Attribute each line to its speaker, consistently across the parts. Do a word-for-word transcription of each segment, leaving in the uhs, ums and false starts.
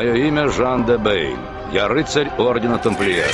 Speaker 1: Мое имя Жан де Бейн. Я рыцарь Ордена Тамплиера.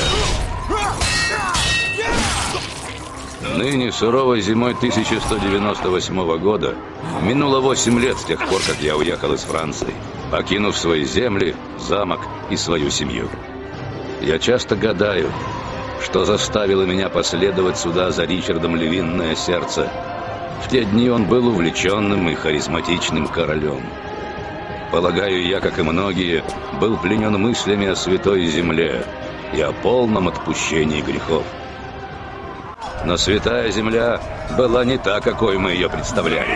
Speaker 1: Ныне, суровой зимой тысяча сто девяносто восьмого года, минуло восемь лет с тех пор, как я уехал из Франции, покинув свои земли, замок и свою семью. Я часто гадаю, что заставило меня последовать сюда за Ричардом Львиное Сердце. В те дни он был увлеченным и харизматичным королем. Полагаю, я, как и многие, был пленен мыслями о Святой Земле и о полном отпущении грехов. Но Святая Земля была не та, какой мы ее представляли.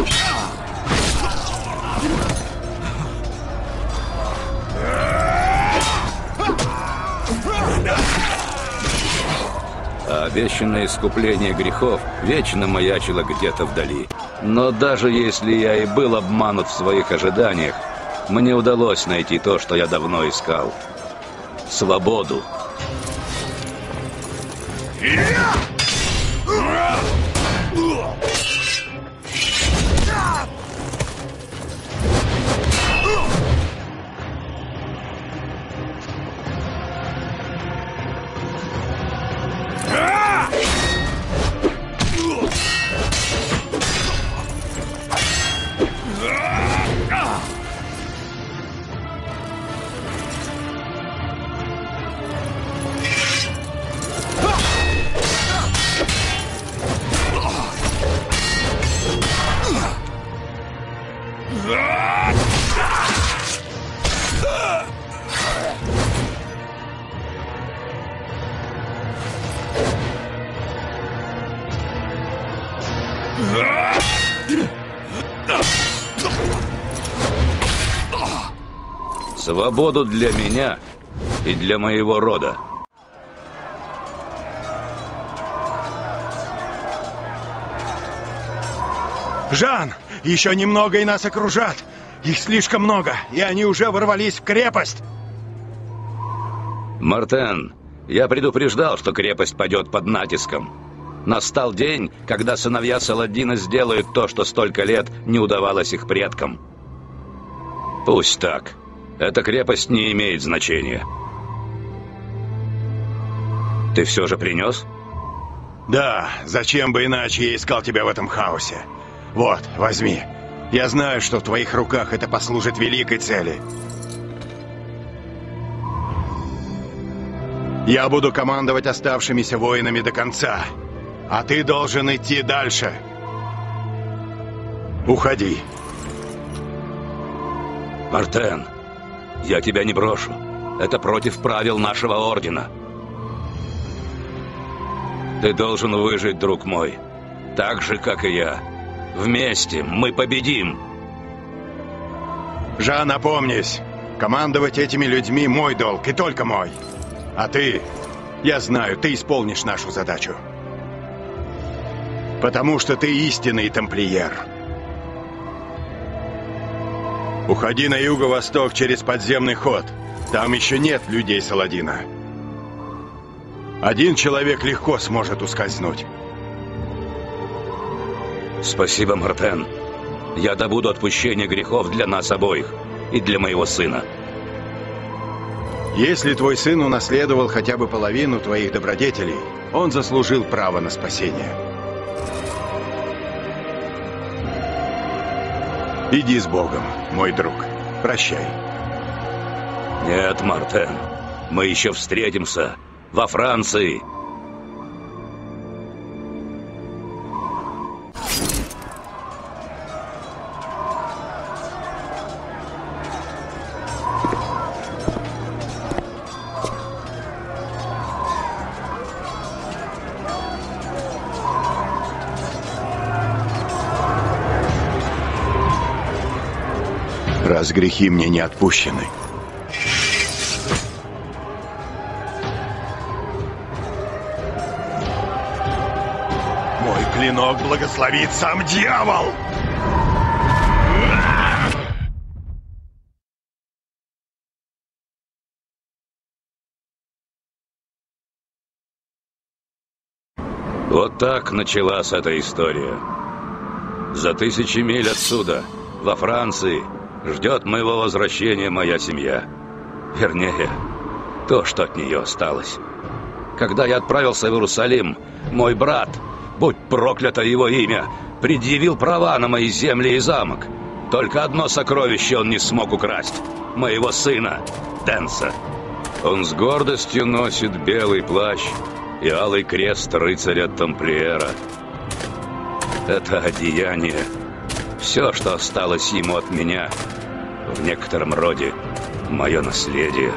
Speaker 1: А обещанное искупление грехов вечно маячило где-то вдали. Но даже если я и был обманут в своих ожиданиях, мне удалось найти то, что я давно искал. Свободу. Свободу для меня и для моего рода.
Speaker 2: Жан, еще немного и нас окружат. Их слишком много, и они уже ворвались в крепость.
Speaker 1: Мартен, я предупреждал, что крепость падет под натиском. Настал день, когда сыновья Саладина сделают то, что столько лет не удавалось их предкам. Пусть так. Эта крепость не имеет значения. Ты все же принес?
Speaker 2: Да, зачем бы иначе я искал тебя в этом хаосе. Вот, возьми. Я знаю, что в твоих руках это послужит великой цели. Я буду командовать оставшимися воинами до конца, а ты должен идти дальше. Уходи.
Speaker 1: Мартен, я тебя не брошу. Это против правил нашего ордена. Ты должен выжить, друг мой. Так же, как и я. Вместе мы победим.
Speaker 2: Жан, опомнись. Командовать этими людьми мой долг, и только мой. А ты, я знаю, ты исполнишь нашу задачу. Потому что ты истинный тамплиер. Уходи на юго-восток через подземный ход. Там еще нет людей Саладина. Один человек легко сможет ускользнуть.
Speaker 1: Спасибо, Мартен. Я добуду отпущение грехов для нас обоих и для моего сына.
Speaker 2: Если твой сын унаследовал хотя бы половину твоих добродетелей, он заслужил право на спасение. Иди с Богом, мой друг. Прощай.
Speaker 1: Нет, Мартен. Мы еще встретимся во Франции.
Speaker 2: Раз грехи мне не отпущены. Мой клинок благословит сам дьявол!
Speaker 1: Вот так началась эта история. За тысячи миль отсюда, во Франции, ждет моего возвращения моя семья. Вернее, то, что от нее осталось. Когда я отправился в Иерусалим, мой брат, будь проклято его имя, предъявил права на мои земли и замок. Только одно сокровище он не смог украсть — моего сына, Дэнса. Он с гордостью носит белый плащ и алый крест рыцаря-тамплиера. Это одеяние — все, что осталось ему от меня, в некотором роде мое наследие.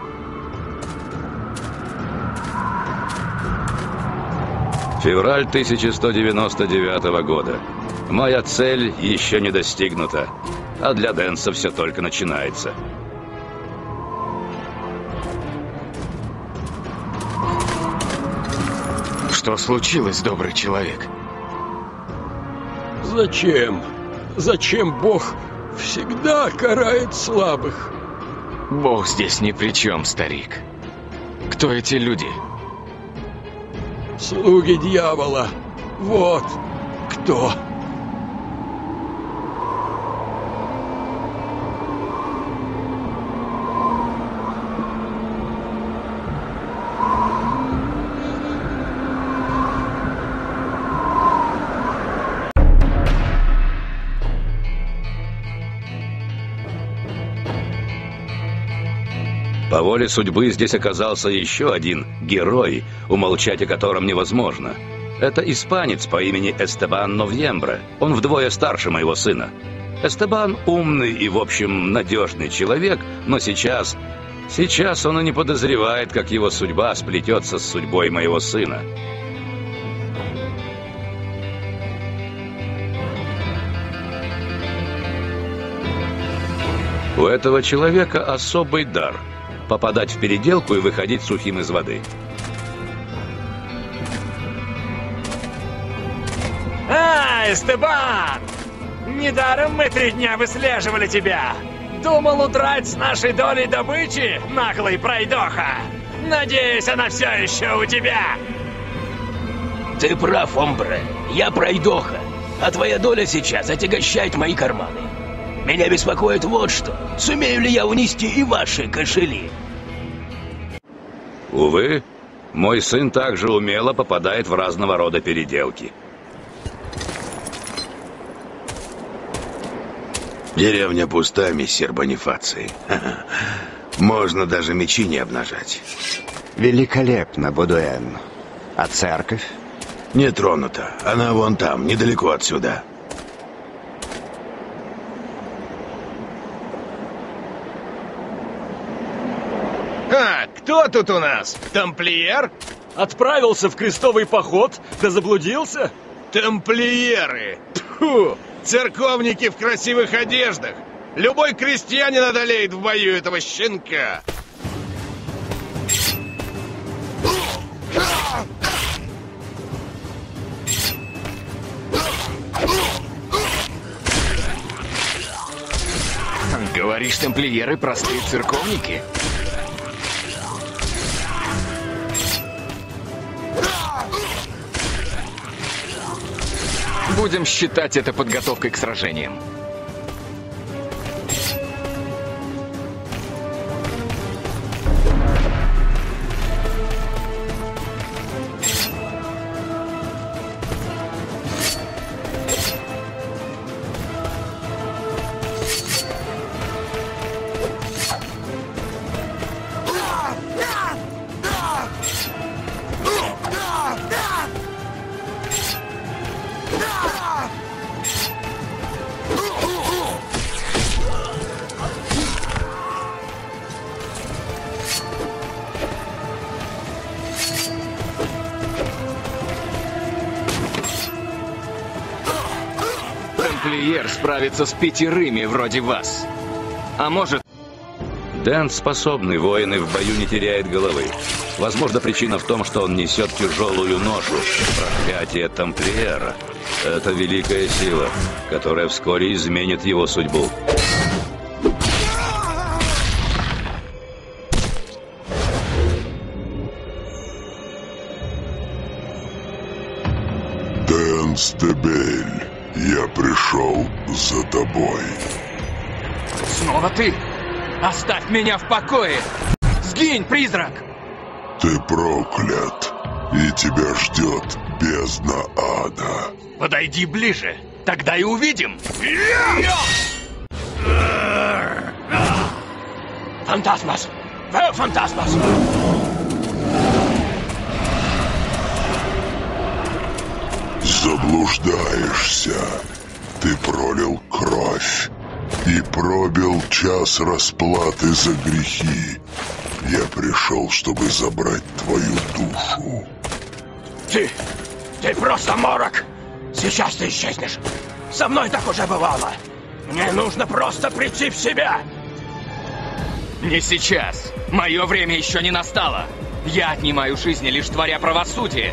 Speaker 1: Февраль тысяча сто девяносто девятого года. Моя цель еще не достигнута, а для Дэнса все только начинается.
Speaker 3: Что случилось, добрый человек?
Speaker 4: Зачем? Зачем Бог всегда карает слабых?
Speaker 3: Бог здесь ни при чем, старик. Кто эти люди?
Speaker 4: Слуги дьявола. Вот кто.
Speaker 1: По воле судьбы здесь оказался еще один герой, умолчать о котором невозможно. Это испанец по имени Эстебан Новьембре. Он вдвое старше моего сына. Эстебан умный и, в общем, надежный человек, но сейчас... Сейчас он и не подозревает, как его судьба сплетется с судьбой моего сына. У этого человека особый дар — попадать в переделку и выходить сухим из воды.
Speaker 5: А, Эстебан! Недаром мы три дня выслеживали тебя. Думал удрать с нашей долей добычи, наглый пройдоха. Надеюсь, она все еще у тебя.
Speaker 6: Ты прав, Омбре. Я пройдоха, а твоя доля сейчас отягощает мои карманы. Меня беспокоит вот что. Сумею ли я унести и ваши кошели?
Speaker 1: Увы, мой сын также умело попадает в разного рода переделки.
Speaker 2: Деревня пуста, месье Бонифаций. Можно даже мечи не обнажать.
Speaker 7: Великолепно, Бодуэн. А церковь?
Speaker 2: Не тронута. Она вон там, недалеко отсюда.
Speaker 5: А, кто тут у нас? Тамплиер?
Speaker 4: Отправился в крестовый поход, да заблудился?
Speaker 5: Тамплиеры! Тьфу! Церковники в красивых одеждах! Любой крестьянин одолеет в бою этого щенка!
Speaker 3: Говоришь, тамплиеры простые церковники? Будем считать это подготовкой к сражениям. Тамплиер справится с пятерыми вроде вас. А может...
Speaker 1: Дэн способный воин и в бою не теряет головы. Возможно, причина в том, что он несет тяжелую ношу. Проклятие тамплиера. Это великая сила, которая вскоре изменит его судьбу.
Speaker 8: Дэнс де Бель, я пришел за тобой.
Speaker 3: Снова ты? Оставь меня в покое! Сгинь, призрак!
Speaker 8: Ты проклят, и тебя ждет бездна ада.
Speaker 3: Подойди ближе, тогда и увидим!
Speaker 6: Фантасмас! Вел фантасмас!
Speaker 8: Заблуждаешься. Ты пролил кровь и пробил час расплаты за грехи. Я пришел, чтобы забрать твою душу.
Speaker 6: Ты... ты просто морок! Сейчас ты исчезнешь. Со мной так уже бывало. Мне нужно просто прийти в себя.
Speaker 3: Не сейчас. Мое время еще не настало. Я отнимаю жизни, лишь творя правосудие.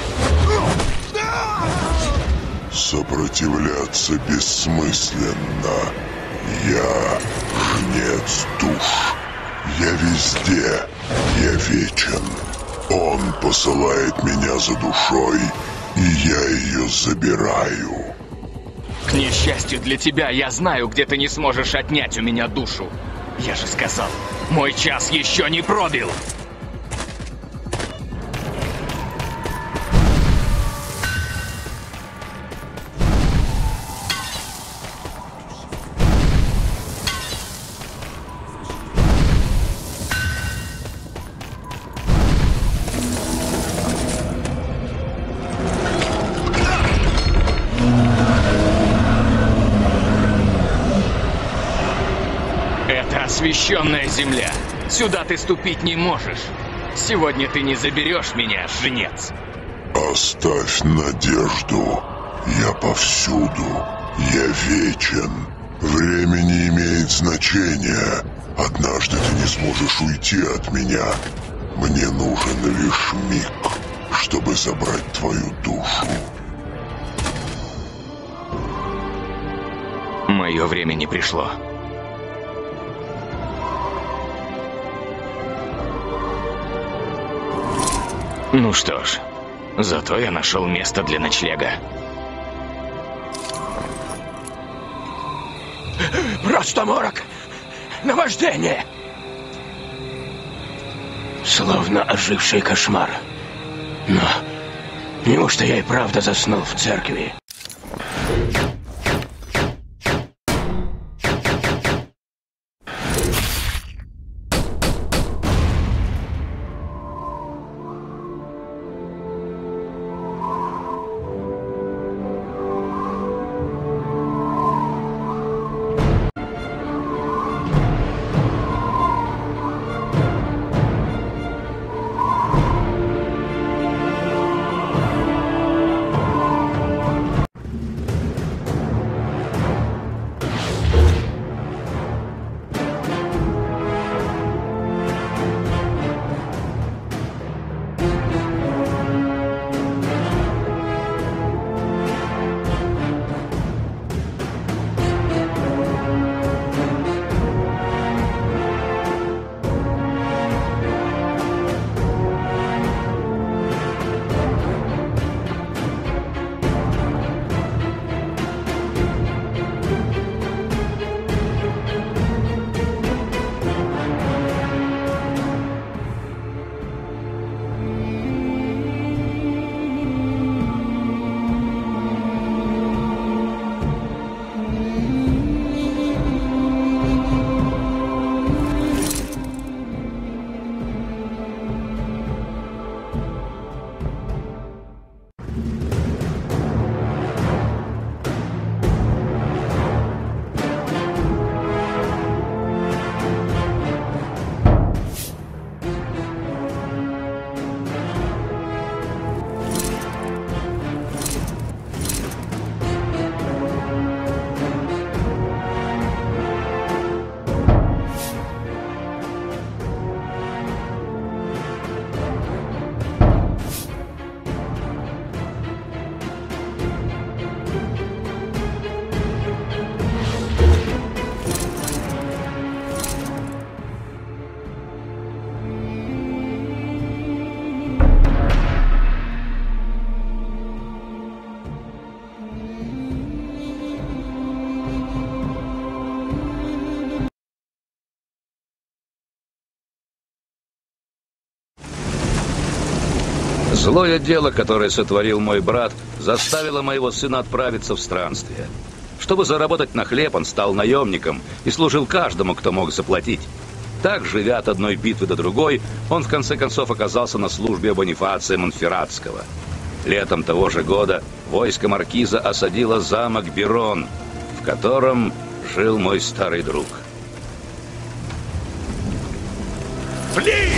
Speaker 8: Сопротивляться бессмысленно. Я жнец душ. Я везде. Я вечен. Он посылает меня за душой, и я ее забираю.
Speaker 3: К несчастью для тебя, я знаю, где ты не сможешь отнять у меня душу. Я же сказал, мой час еще не пробил. Освященная земля. Сюда ты ступить не можешь. Сегодня ты не заберешь меня, жнец.
Speaker 8: Оставь надежду. Я повсюду. Я вечен. Время не имеет значения. Однажды ты не сможешь уйти от меня. Мне нужен лишь миг, чтобы забрать твою душу.
Speaker 3: Мое время не пришло. Ну что ж, зато я нашел место для ночлега.
Speaker 6: Просто морок! Наваждение! Словно оживший кошмар. Но неужто я и правда заснул в церкви?
Speaker 1: Злое дело, которое сотворил мой брат, заставило моего сына отправиться в странствие. Чтобы заработать на хлеб, он стал наемником и служил каждому, кто мог заплатить. Так, живя от одной битвы до другой, он в конце концов оказался на службе у Бонифация Монферратского. Летом того же года войско маркиза осадило замок Берон, в котором жил мой старый друг.
Speaker 2: Пли!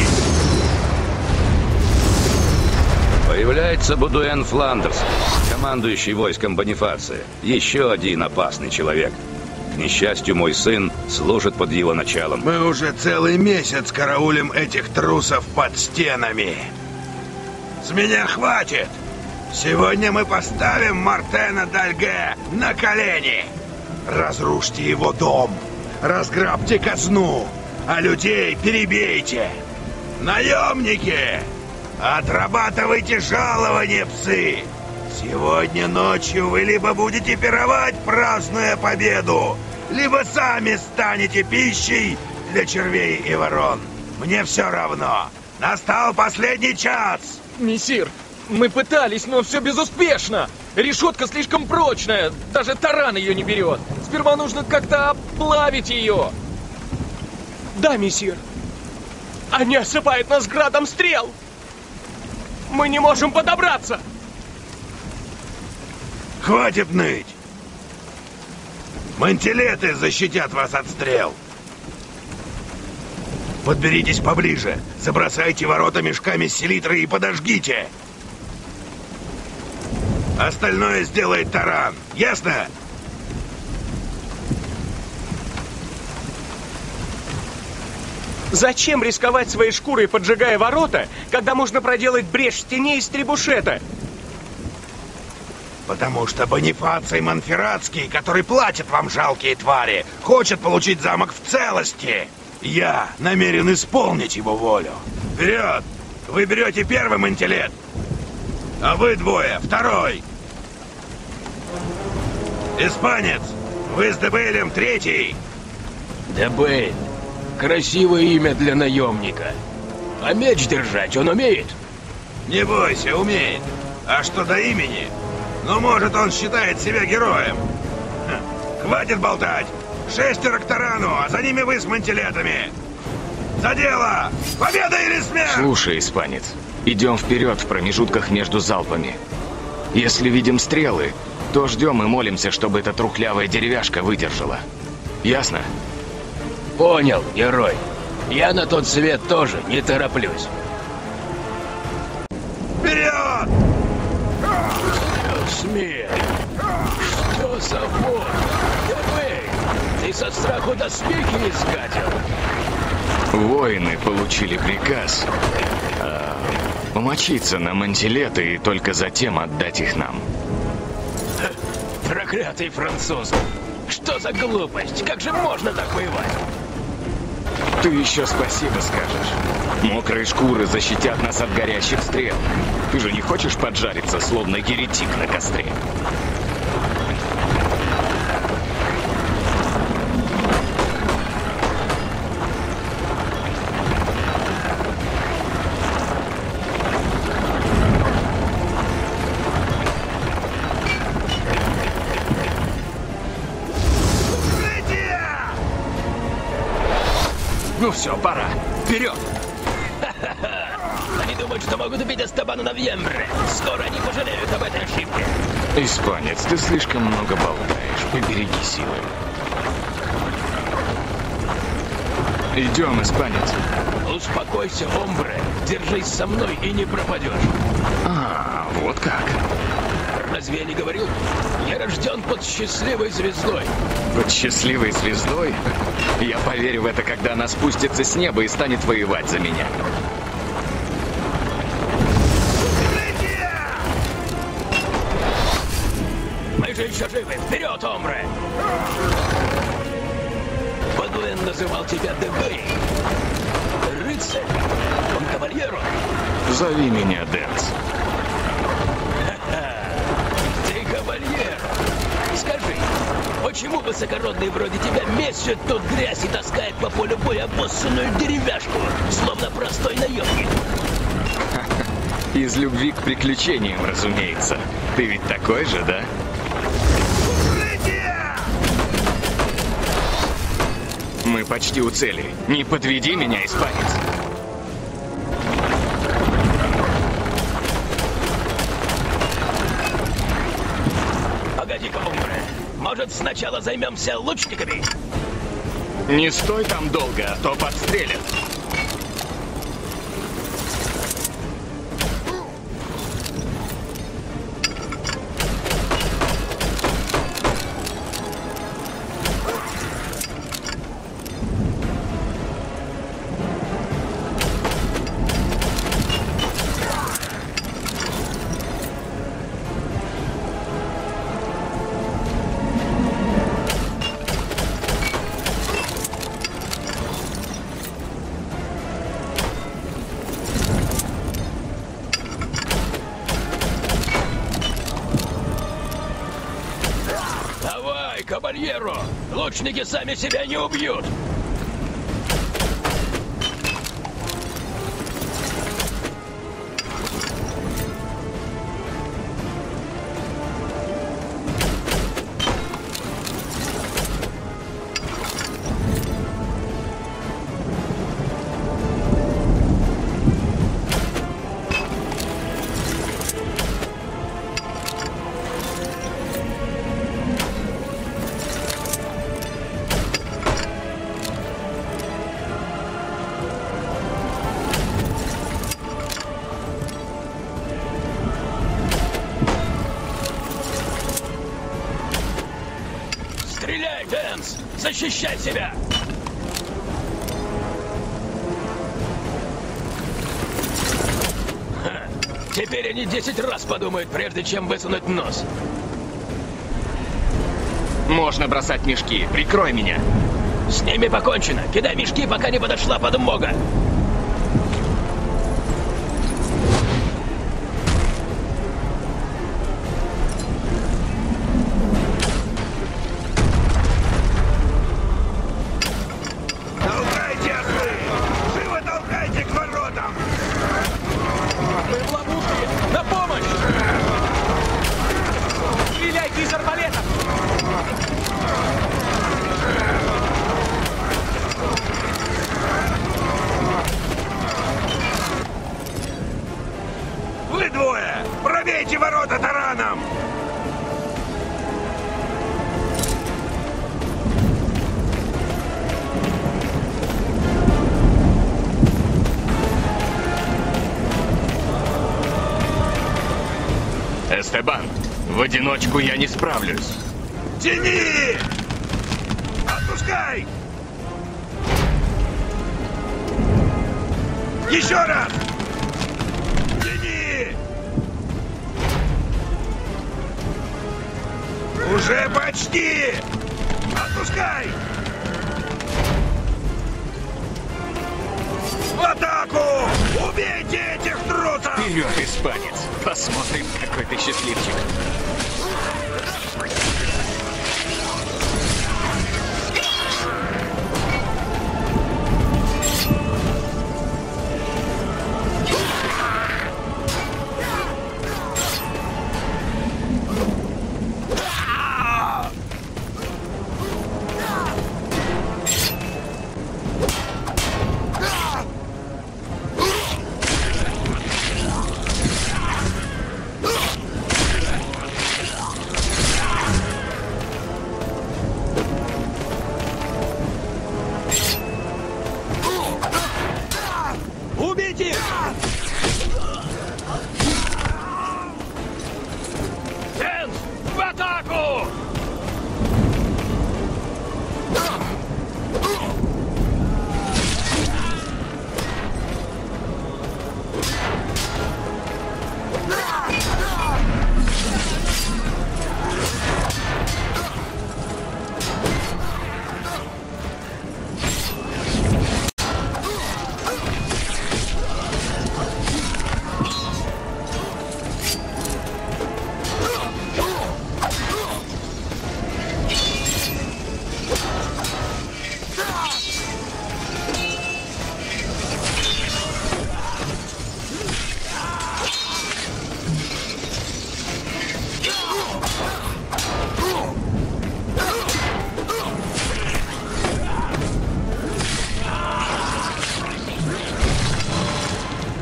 Speaker 1: Появляется Бодуэн Фландерс, командующий войском Бонифация. Еще один опасный человек. К несчастью, мой сын служит под его началом.
Speaker 2: Мы уже целый месяц караулим этих трусов под стенами. С меня хватит! Сегодня мы поставим Мартена Дальге на колени. Разрушьте его дом, разграбьте казну, а людей перебейте. Наемники! Отрабатывайте жалования, псы! Сегодня ночью вы либо будете пировать, празднуя победу, либо сами станете пищей для червей и ворон. Мне все равно. Настал последний час!
Speaker 3: Мессир, мы пытались, но все безуспешно. Решетка слишком прочная, даже таран ее не берет. Сперва нужно как-то оплавить ее. Да, мессир. Они осыпают нас градом стрел. Мы не можем подобраться.
Speaker 2: Хватит ныть! Мантилеты защитят вас от стрел. Подберитесь поближе, забросайте ворота мешками с селитрой и подожгите. Остальное сделает таран. Ясно?
Speaker 3: Зачем рисковать своей шкурой, поджигая ворота, когда можно проделать брешь в стене из требушета?
Speaker 2: Потому что Бонифаций Монферратский, который платит вам, жалкие твари, хочет получить замок в целости. Я намерен исполнить его волю. Вперед! Вы берете первый мантилет, а вы двое второй. Испанец, вы с Дебейлем третий.
Speaker 6: Дебейль. Красивое имя для наемника. А меч держать он умеет?
Speaker 2: Не бойся, умеет. А что до имени? Ну, может, он считает себя героем. Ха, хватит болтать. Шестеро к тарану, а за ними вы с мантилетами. За дело! Победа или смерть!
Speaker 3: Слушай, испанец, идем вперед в промежутках между залпами. Если видим стрелы, то ждем и молимся, чтобы эта трухлявая деревяшка выдержала. Ясно?
Speaker 6: Понял, герой. Я на тот свет тоже не тороплюсь.
Speaker 2: Вперед!
Speaker 6: Смерть! Что за вор? Дебей, ты со страху доспехи изгадил?
Speaker 3: Воины получили приказ э, помочиться на мантилеты и только затем отдать их нам.
Speaker 6: Ха, проклятый француз! Что за глупость? Как же можно так воевать?
Speaker 3: Ты еще спасибо скажешь. Мокрые шкуры защитят нас от горящих стрел. Ты же не хочешь поджариться, словно еретик на костре?
Speaker 6: Ну все, пора. Вперед! Они думают, что могут убить Эстебана Навьембре. Скоро они пожалеют об этой ошибке.
Speaker 3: Испанец, ты слишком много болтаешь. Побереги силы. Идем, испанец.
Speaker 6: Успокойся, Омбре. Держись со мной и не пропадешь.
Speaker 3: А, вот как.
Speaker 6: Разве я не говорил? Я рожден под счастливой звездой.
Speaker 3: Под счастливой звездой? Я поверю в это, когда она спустится с неба и станет воевать за меня.
Speaker 6: Мы же еще живы. Вперед, Омбре! Бодуэн называл тебя Дебей. Рыцарь. Он кавальеро.
Speaker 3: Зови меня Дэнс.
Speaker 6: Скажи, почему высокородные вроде тебя месят тут грязь и таскают по полю боя обоссанную деревяшку, словно простой наемник?
Speaker 3: Из любви к приключениям, разумеется. Ты ведь такой же, да? Мы почти у цели. Не подведи меня, испанец.
Speaker 6: Погоди-ка, умре. Может, сначала займемся лучниками?
Speaker 3: Не стой там долго, а то подстрелят.
Speaker 6: Кабальеро! Лучники сами себя не убьют! Стреляй, Дэнс! Защищай себя! Ха. Теперь они десять раз подумают, прежде чем высунуть нос.
Speaker 3: Можно бросать мешки. Прикрой меня.
Speaker 6: С ними покончено. Кидай мешки, пока не подошла подмога.
Speaker 2: Вы двое! Пробейте ворота тараном!
Speaker 3: Эстебан, в одиночку я не справлюсь.
Speaker 2: Тяни! Отпускай! Еще раз! Тяни! Уже почти! Отпускай! В атаку! Убейте этих трусов!
Speaker 3: Вперед, испанец! Посмотрим, какой ты счастливчик.
Speaker 2: Убейте их!
Speaker 6: Дэнс, в атаку!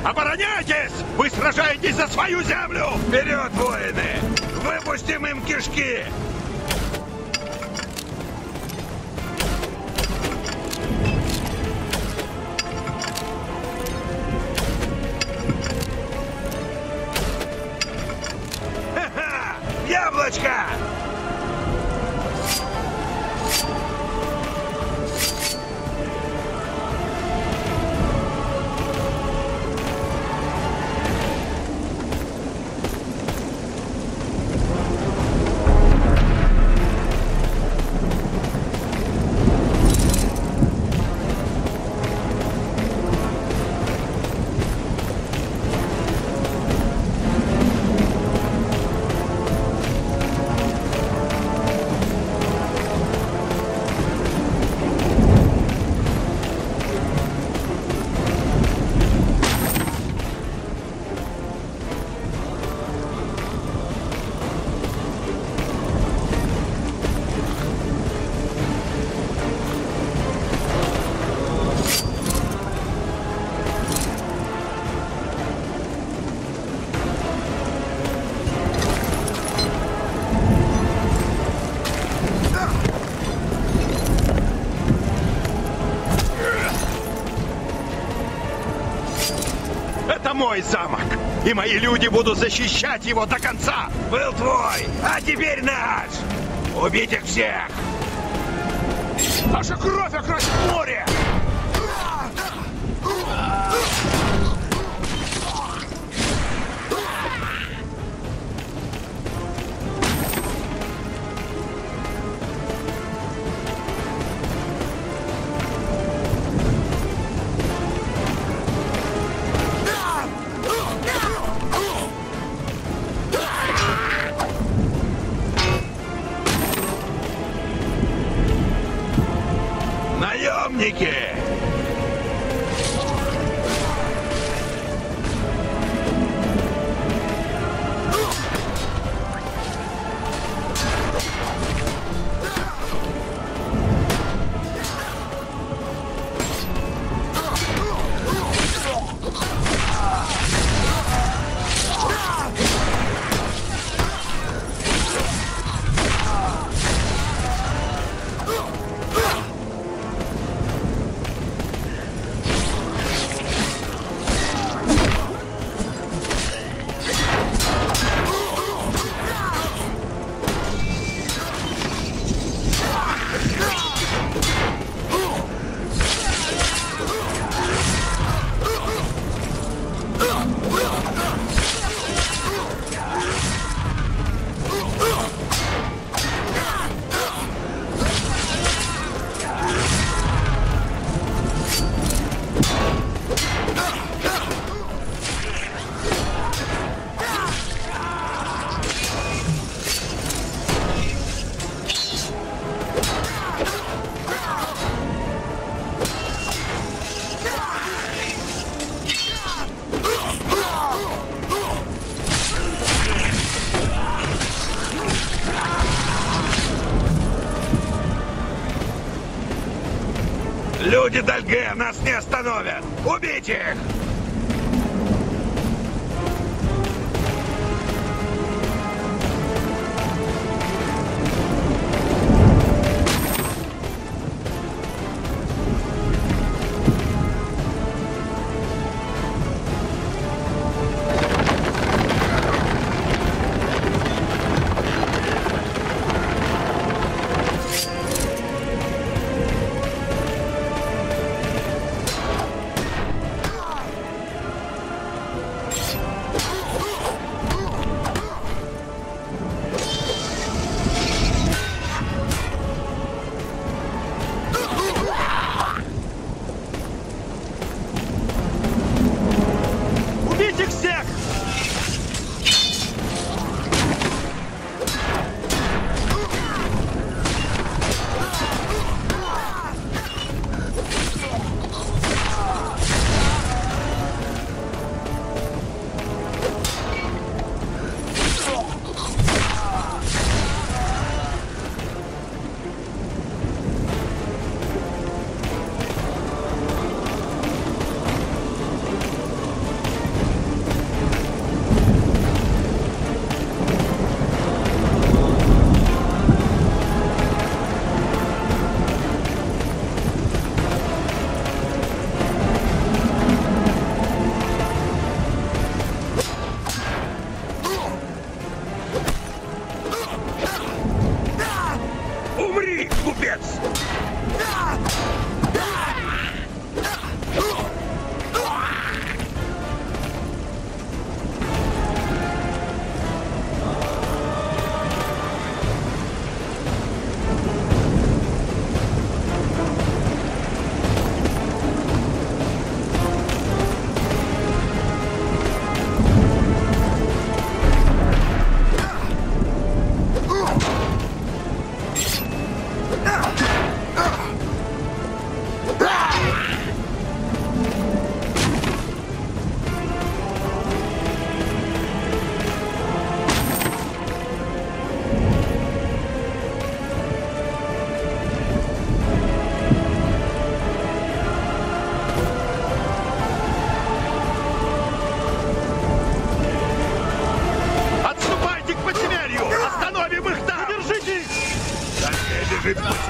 Speaker 2: Обороняйтесь! Вы сражаетесь за свою землю! Вперед, воины! Выпустим им кишки! Ха-ха! Яблочко! Это мой замок, и мои люди будут защищать его до конца. Был твой, а теперь наш. Убить их всех. Наша кровь окрасит море. Наемники! Люди Дальге нас не остановят! Убить их!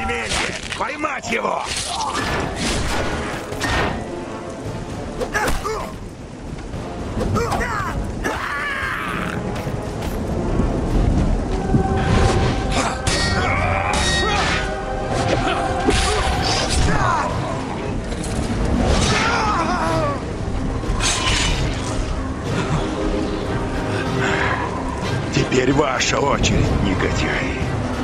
Speaker 2: подземелье! Поймать его! Теперь ваша очередь, негодяи.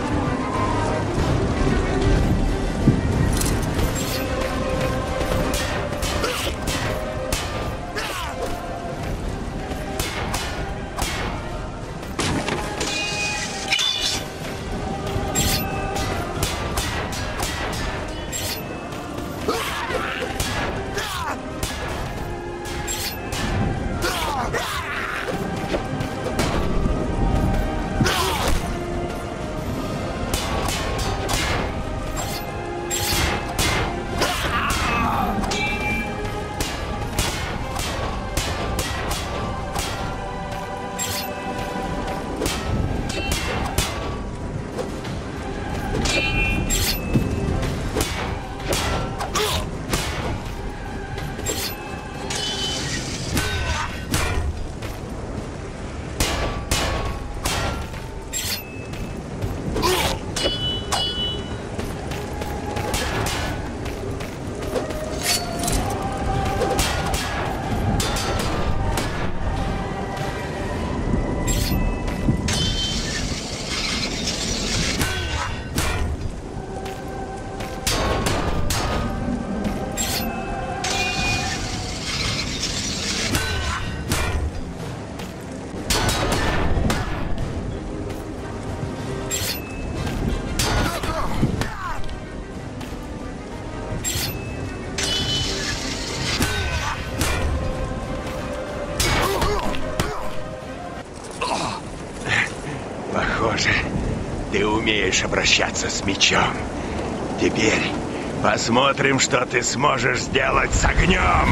Speaker 2: Похоже, ты умеешь обращаться с мечом. Теперь посмотрим, что ты сможешь сделать с огнем.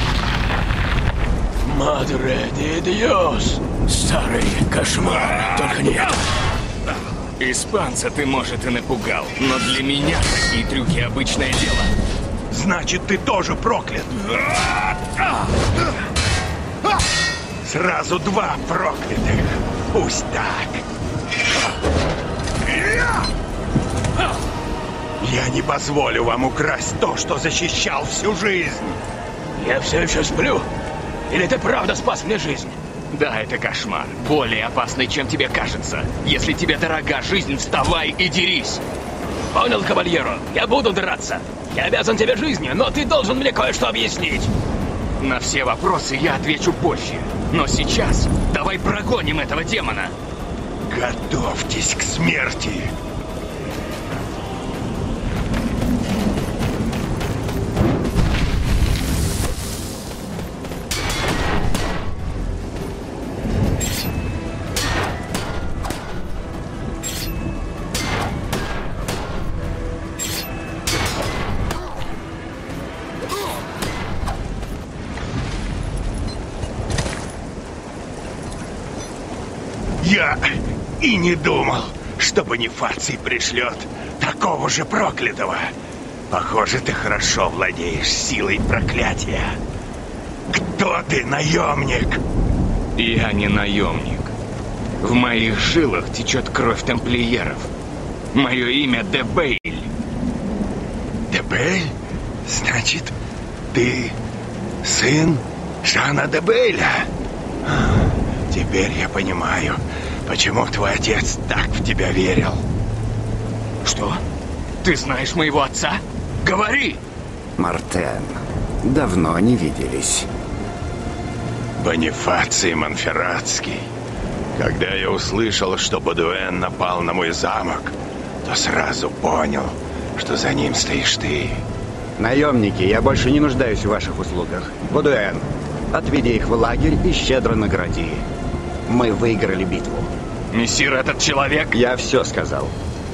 Speaker 6: Мадре де Диос. Старый кошмар. Только не это.
Speaker 9: Испанца ты, может, и напугал, но для меня такие трюки обычное дело.
Speaker 2: Значит, ты тоже проклят. Сразу два проклятых. Пусть так. Я не позволю вам украсть то, что защищал всю жизнь.
Speaker 6: Я все еще сплю? Или ты правда спас мне жизнь?
Speaker 9: Да, это кошмар. Более опасный, чем тебе кажется. Если тебе дорога жизнь, вставай и дерись.
Speaker 6: Понял, кавальеро. Я буду драться. Я обязан тебе жизнью, но ты должен мне кое-что объяснить.
Speaker 9: На все вопросы я отвечу позже. Но сейчас давай прогоним этого демона.
Speaker 2: Готовьтесь к смерти. Я и не думал, что Бонифаций пришлет такого же проклятого. Похоже, ты хорошо владеешь силой проклятия. Кто ты, наемник?
Speaker 9: Я не наемник. В моих жилах течет кровь тамплиеров. Мое имя де Бейль.
Speaker 2: Де Бейль? Значит, ты сын Жана де Бейля? Теперь я понимаю, почему твой отец так в тебя верил.
Speaker 9: Что? Ты знаешь моего отца? Говори!
Speaker 7: Мартен, давно не виделись.
Speaker 2: Бонифаций Монферратский. Когда я услышал, что Бодуэн напал на мой замок, то сразу понял, что за ним стоишь ты.
Speaker 7: Наемники, я больше не нуждаюсь в ваших услугах. Бодуэн, отведи их в лагерь и щедро награди. Мы выиграли битву.
Speaker 9: Мессир, этот человек...
Speaker 7: Я все сказал.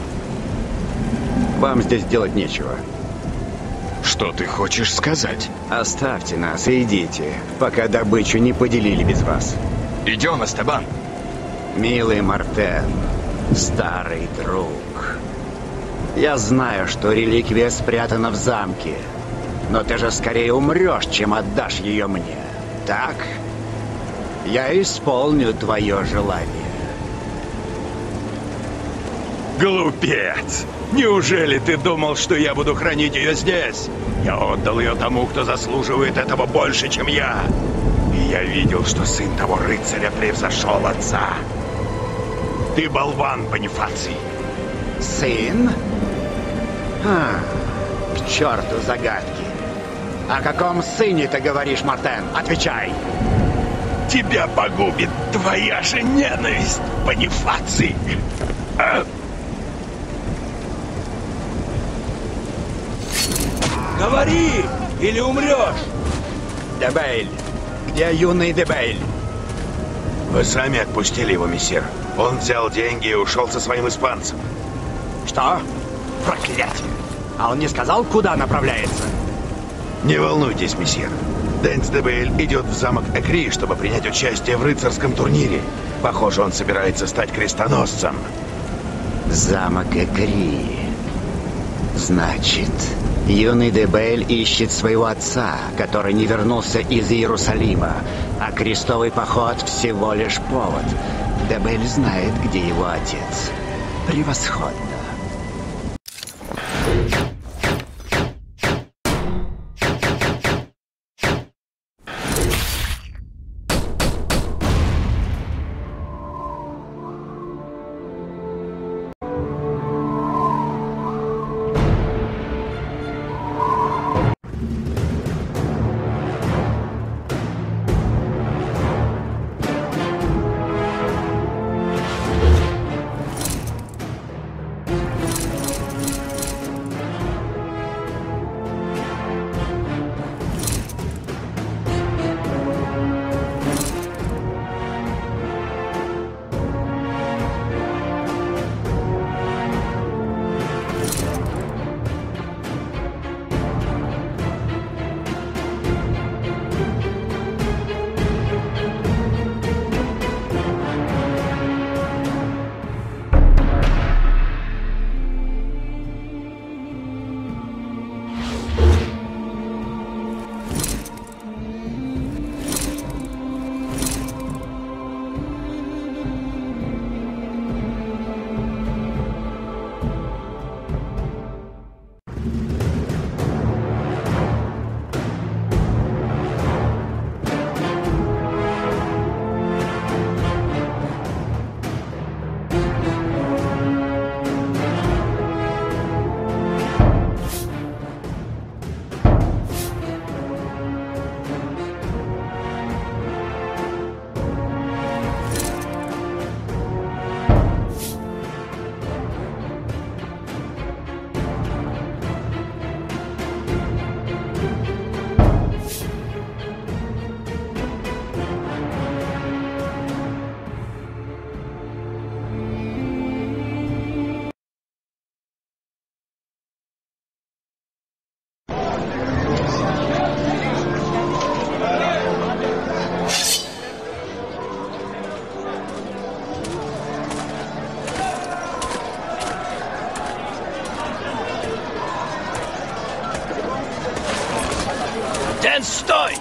Speaker 7: Вам здесь делать нечего.
Speaker 9: Что ты хочешь сказать?
Speaker 7: Оставьте нас и идите, пока добычу не поделили без вас.
Speaker 9: Идем, Эстебан.
Speaker 7: Милый Мартен, старый друг. Я знаю, что реликвия спрятана в замке. Но ты же скорее умрешь, чем отдашь ее мне. Так? Я исполню твое желание.
Speaker 2: Глупец! Неужели ты думал, что я буду хранить ее здесь? Я отдал ее тому, кто заслуживает этого больше, чем я. И я видел, что сын того рыцаря превзошел отца. Ты болван, Бонифаций.
Speaker 7: Сын? А, к черту загадки. О каком сыне ты говоришь, Мартен? Отвечай.
Speaker 2: Тебя погубит твоя же ненависть, Бонифаций. А?
Speaker 6: Говори, или умрешь!
Speaker 7: Дебейль. Где юный Дебейль?
Speaker 2: Вы сами отпустили его, мессир. Он взял деньги и ушел со своим испанцем.
Speaker 7: Что? Проклятие! А он не сказал, куда направляется?
Speaker 2: Не волнуйтесь, мессир. Дэнс Дебейль идет в замок Экри, чтобы принять участие в рыцарском турнире. Похоже, он собирается стать крестоносцем.
Speaker 7: Замок Экри. Значит, юный Дебейль ищет своего отца, который не вернулся из Иерусалима, а крестовый поход всего лишь повод. Дебейль знает, где его отец. Превосходно.
Speaker 6: Стой!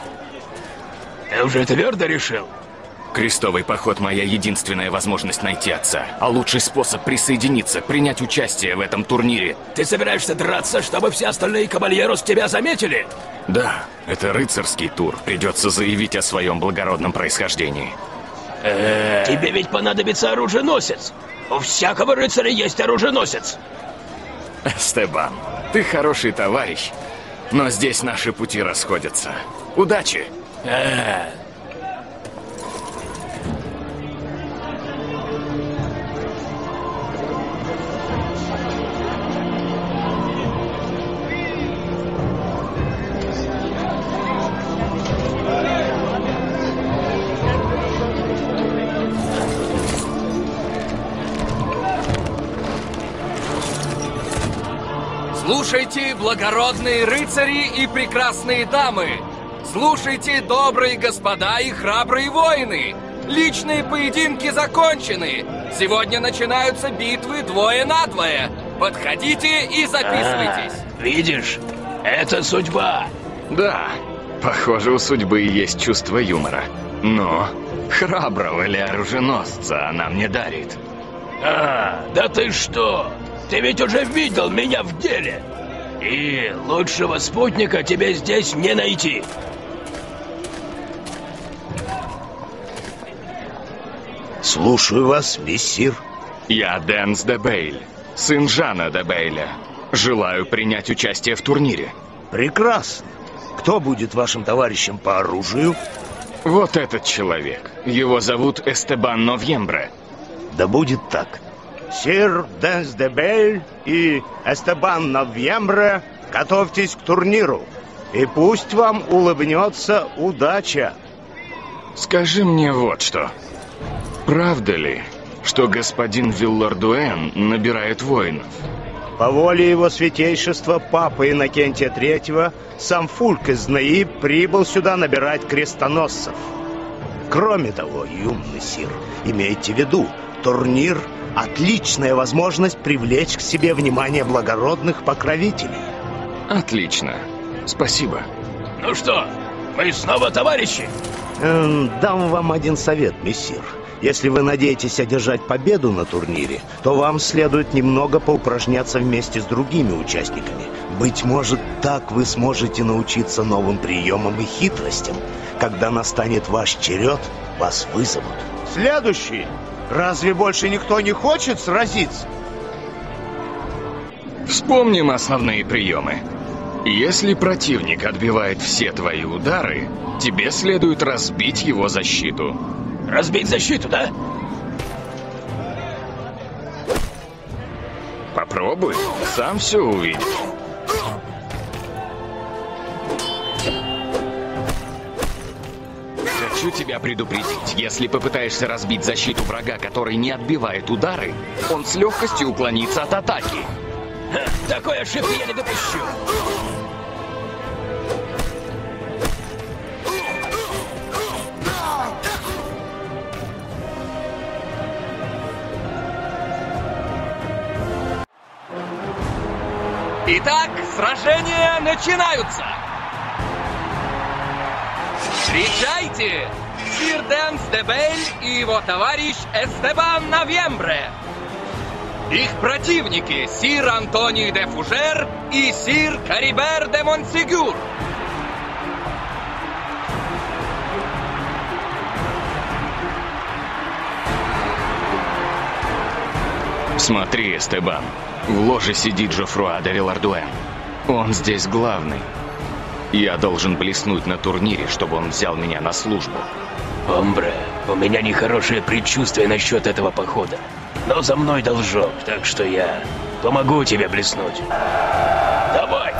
Speaker 6: Ты уже твердо решил?
Speaker 9: Крестовый поход — моя единственная возможность найти отца. А лучший способ присоединиться, принять участие в этом турнире.
Speaker 6: Ты собираешься драться, чтобы все остальные кабальерос тебя заметили?
Speaker 9: Да, это рыцарский тур. Придется заявить о своем благородном происхождении.
Speaker 6: Э-э... Тебе ведь понадобится оруженосец. У всякого рыцаря есть оруженосец.
Speaker 9: Эстебан, ты хороший товарищ, но здесь наши пути расходятся. Удачи!
Speaker 6: Э-э...
Speaker 3: Слушайте, благородные рыцари и прекрасные дамы! Слушайте, добрые господа и храбрые воины! Личные поединки закончены! Сегодня начинаются битвы двое на двое! Подходите и записывайтесь.
Speaker 6: А, видишь, это судьба.
Speaker 9: Да, похоже, у судьбы есть чувство юмора. Но храброго ли оруженосца она мне дарит?
Speaker 6: А, да ты что? Ты ведь уже видел меня в деле. И лучшего спутника тебе здесь не найти.
Speaker 2: Слушаю вас, мессир.
Speaker 9: Я Дэнс де Бейль, сын Жана де Бейля. Желаю принять участие в турнире.
Speaker 2: Прекрасно. Кто будет вашим товарищем по оружию?
Speaker 9: Вот этот человек. Его зовут Эстебан Новьембре.
Speaker 2: Да будет так. Сир Дэнс де Бейль и Эстебан Новьембре, готовьтесь к турниру. И пусть вам улыбнется удача.
Speaker 9: Скажи мне вот что. Правда ли, что господин Виллардуэн набирает воинов?
Speaker 2: По воле его святейшества Папы Иннокентия Третьего, сам Фульк из Наи прибыл сюда набирать крестоносцев. Кроме того, юный сир, имейте в виду, турнир – отличная возможность привлечь к себе внимание благородных покровителей.
Speaker 9: Отлично. Спасибо.
Speaker 6: Ну что, мы снова товарищи?
Speaker 2: Эм, дам вам один совет, мессир. Если вы надеетесь одержать победу на турнире, то вам следует немного поупражняться вместе с другими участниками. Быть может, так вы сможете научиться новым приемам и хитростям. Когда настанет ваш черед, вас вызовут. Следующий! Разве больше никто не хочет сразиться?
Speaker 9: Вспомним основные приемы. Если противник отбивает все твои удары, тебе следует разбить его защиту.
Speaker 6: Разбить защиту, да?
Speaker 9: Попробуй, сам все увидишь. Хочу тебя предупредить, если попытаешься разбить защиту врага, который не отбивает удары, он с легкостью уклонится от атаки.
Speaker 6: Ха, такой ошибки я не допущу.
Speaker 3: Итак, сражения начинаются! Встречайте! Сир Дэнс де Бейль и его товарищ Эстебан Новьембре! Их противники сир Антоний де Фужер и сир Карибер де Монсегюр!
Speaker 9: Смотри, Эстебан. В ложе сидит Жофруа де Виллардуэн. Он здесь главный. Я должен блеснуть на турнире, чтобы он взял меня на службу.
Speaker 6: Омбре, у меня нехорошее предчувствие насчет этого похода. Но за мной должок, так что я помогу тебе блеснуть. Давай!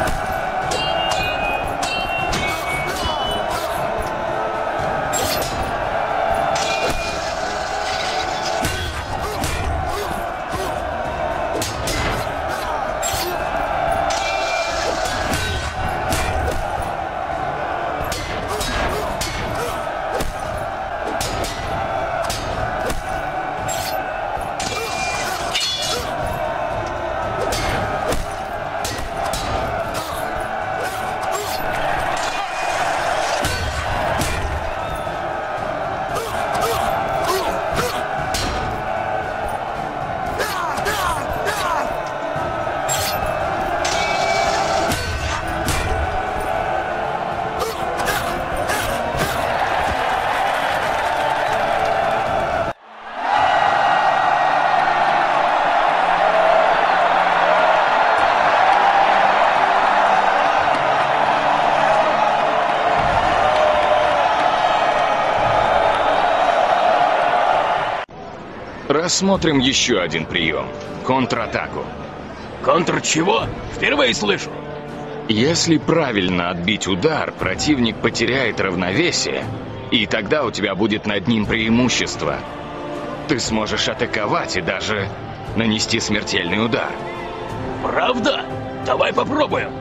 Speaker 9: Рассмотрим еще один прием. Контратаку.
Speaker 6: Контр чего? Впервые слышу.
Speaker 9: Если правильно отбить удар, противник потеряет равновесие, и тогда у тебя будет над ним преимущество. Ты сможешь атаковать и даже нанести смертельный удар.
Speaker 6: Правда? Давай попробуем.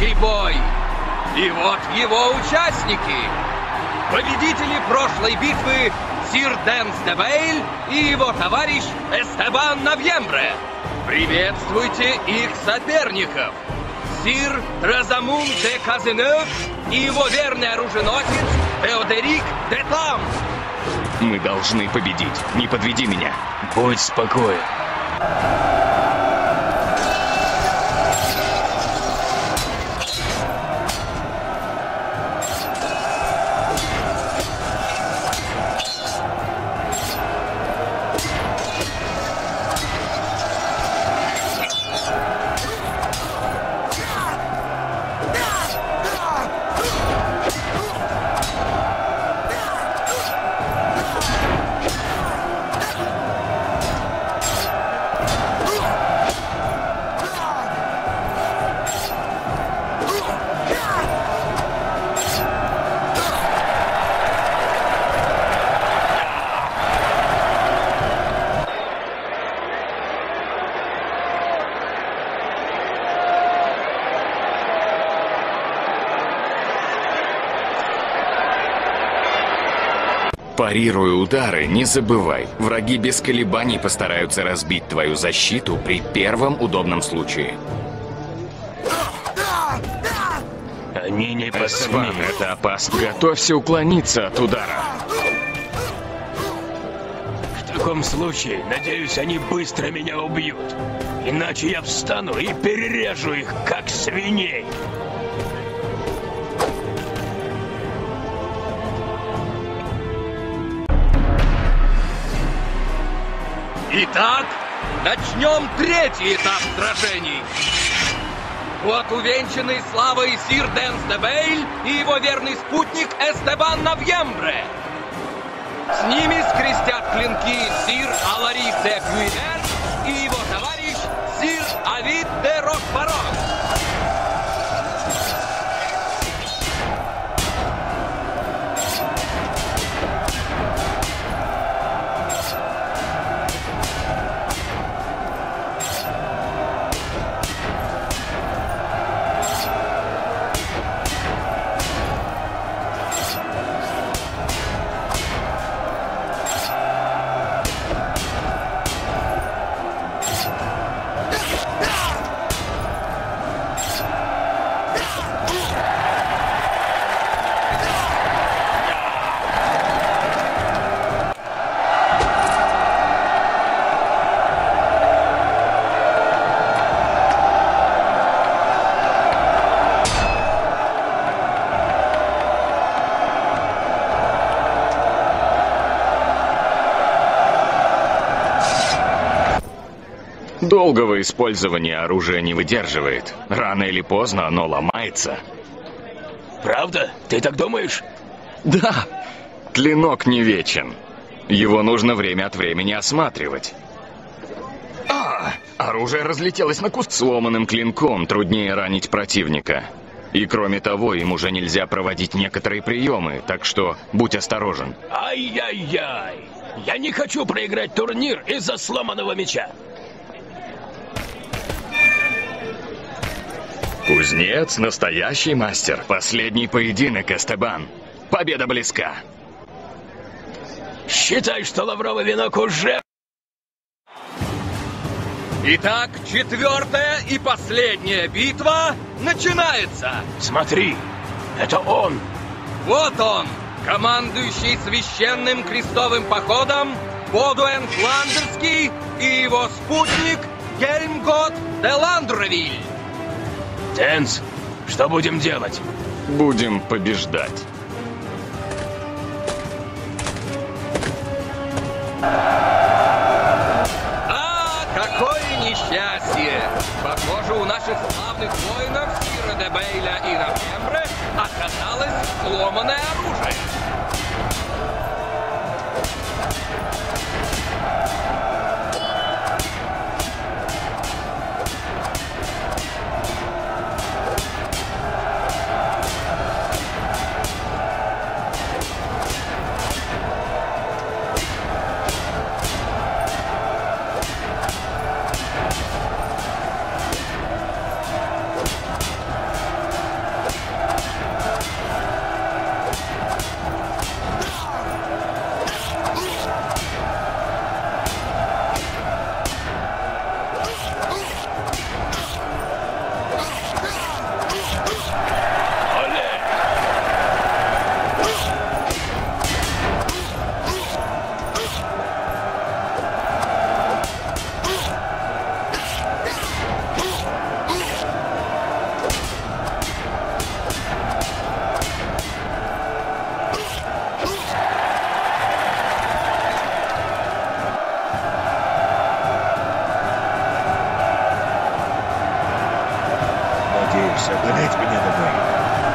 Speaker 10: Настоящий бой! И вот его участники! Победители прошлой битвы сир Дэнс де Бейль и его товарищ Эстебан Навьембре! Приветствуйте их соперников! Сир Розамун де Казенев и его верный оруженосец Теодерик де Там!
Speaker 9: Мы должны победить. Не подведи меня.
Speaker 6: Будь спокоен.
Speaker 9: Парируя удары, не забывай, враги без колебаний постараются разбить твою защиту при первом удобном случае.
Speaker 6: Они не
Speaker 9: посмеют. Это опасно. Готовься уклониться от удара.
Speaker 6: В таком случае, надеюсь, они быстро меня убьют. Иначе я встану и перережу их, как свиней.
Speaker 10: Итак, начнем третий этап сражений. Вот увенчанный славой сир Дэнс де Бейль и его верный спутник Эстебан Навьембре. С ними скрестят клинки сир Алари де Пюйлер и его товарищ сир Авид де Рокфорон.
Speaker 9: Долгого использования оружия не выдерживает. Рано или поздно оно ломается.
Speaker 6: Правда? Ты так думаешь?
Speaker 9: Да. Клинок не вечен. Его нужно время от времени осматривать. А, оружие разлетелось на куски. Сломанным клинком труднее ранить противника. И кроме того, им уже нельзя проводить некоторые приемы, так что будь осторожен.
Speaker 6: Ай-яй-яй! Я не хочу проиграть турнир из-за сломанного меча.
Speaker 9: Кузнец — настоящий мастер. Последний поединок, Эстебан. Победа близка.
Speaker 6: Считай, что лавровый венок уже...
Speaker 10: Итак, четвертая и последняя битва начинается.
Speaker 6: Смотри, это он.
Speaker 10: Вот он, командующий священным крестовым походом Бодуэн Фландерский и его спутник Гельмгот де Ландровиль.
Speaker 6: Дэнс, что будем делать?
Speaker 9: Будем побеждать.
Speaker 10: А, какое несчастье! Похоже, у наших славных воинов сира де Бейля и Навьембре оказалось сломанное оружие.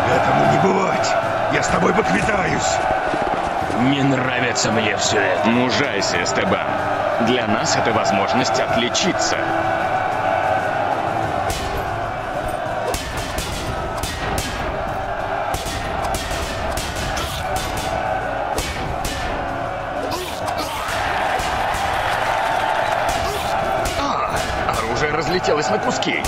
Speaker 2: Этому не бывать. Я с тобой поквитаюсь.
Speaker 6: Не нравится мне все это.
Speaker 9: Мужайся, Эстебан. Для нас это возможность отличиться. А, оружие разлетелось на куски.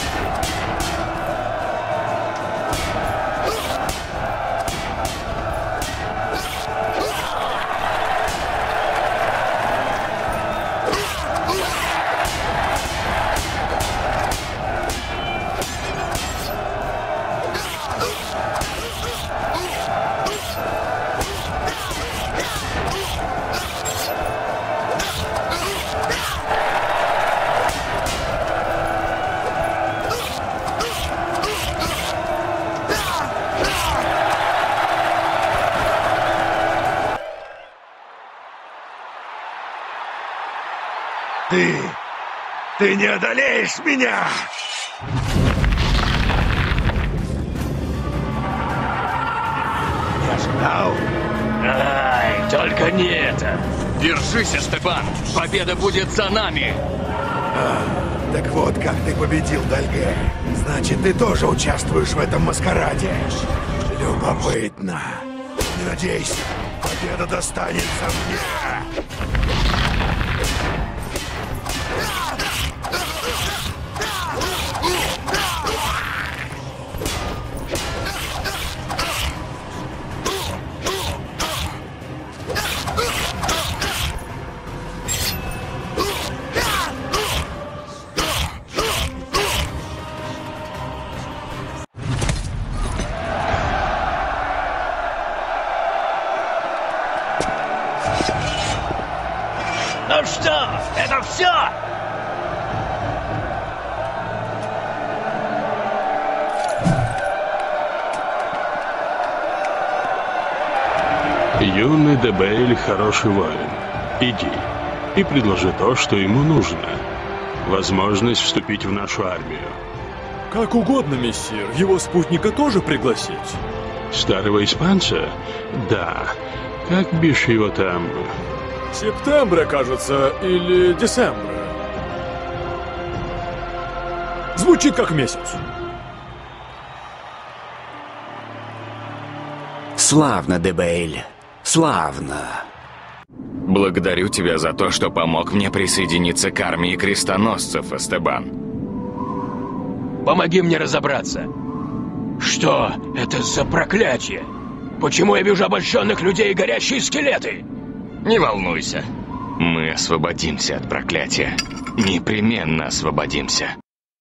Speaker 2: Ты... ты не одолеешь меня! Я ждал.
Speaker 6: Ай, только не это.
Speaker 9: Держись, Эстебан! Победа будет за нами!
Speaker 2: А, так вот как ты победил Дальге. Значит, ты тоже участвуешь в этом маскараде. Любопытно. Не надейся, победа достанется мне.
Speaker 6: Ну что, это все?
Speaker 11: Юный Дебейль хороший воин. Иди и предложи то, что ему нужно. Возможность вступить в нашу армию.
Speaker 4: Как угодно, мессир. Его спутника тоже пригласить?
Speaker 11: Старого испанца? Да. Как бишь его там?
Speaker 4: Септембра, кажется, или десембра. Звучит как месяц.
Speaker 7: Славно, Дебейль. Славно.
Speaker 9: Благодарю тебя за то, что помог мне присоединиться к армии крестоносцев, Эстебан.
Speaker 6: Помоги мне разобраться. Что это за проклятие? Почему я вижу обольщенных людей и горящие скелеты?
Speaker 9: Не волнуйся. Мы освободимся от проклятия. Непременно освободимся.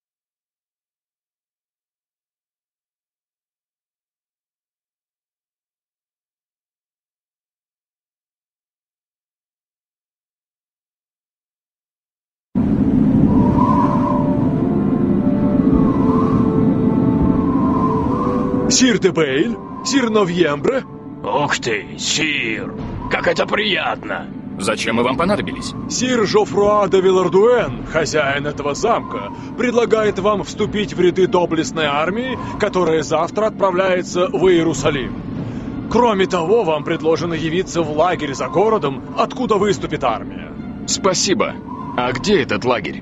Speaker 4: Сир Дебейль? Сир Новьембре?
Speaker 6: Ух ты, сир! Как это приятно!
Speaker 9: Зачем мы вам понадобились?
Speaker 4: Сир Жофруа де Вилардуэн, хозяин этого замка, предлагает вам вступить в ряды доблестной армии, которая завтра отправляется в Иерусалим. Кроме того, вам предложено явиться в лагерь за городом, откуда выступит армия.
Speaker 9: Спасибо. А где этот лагерь?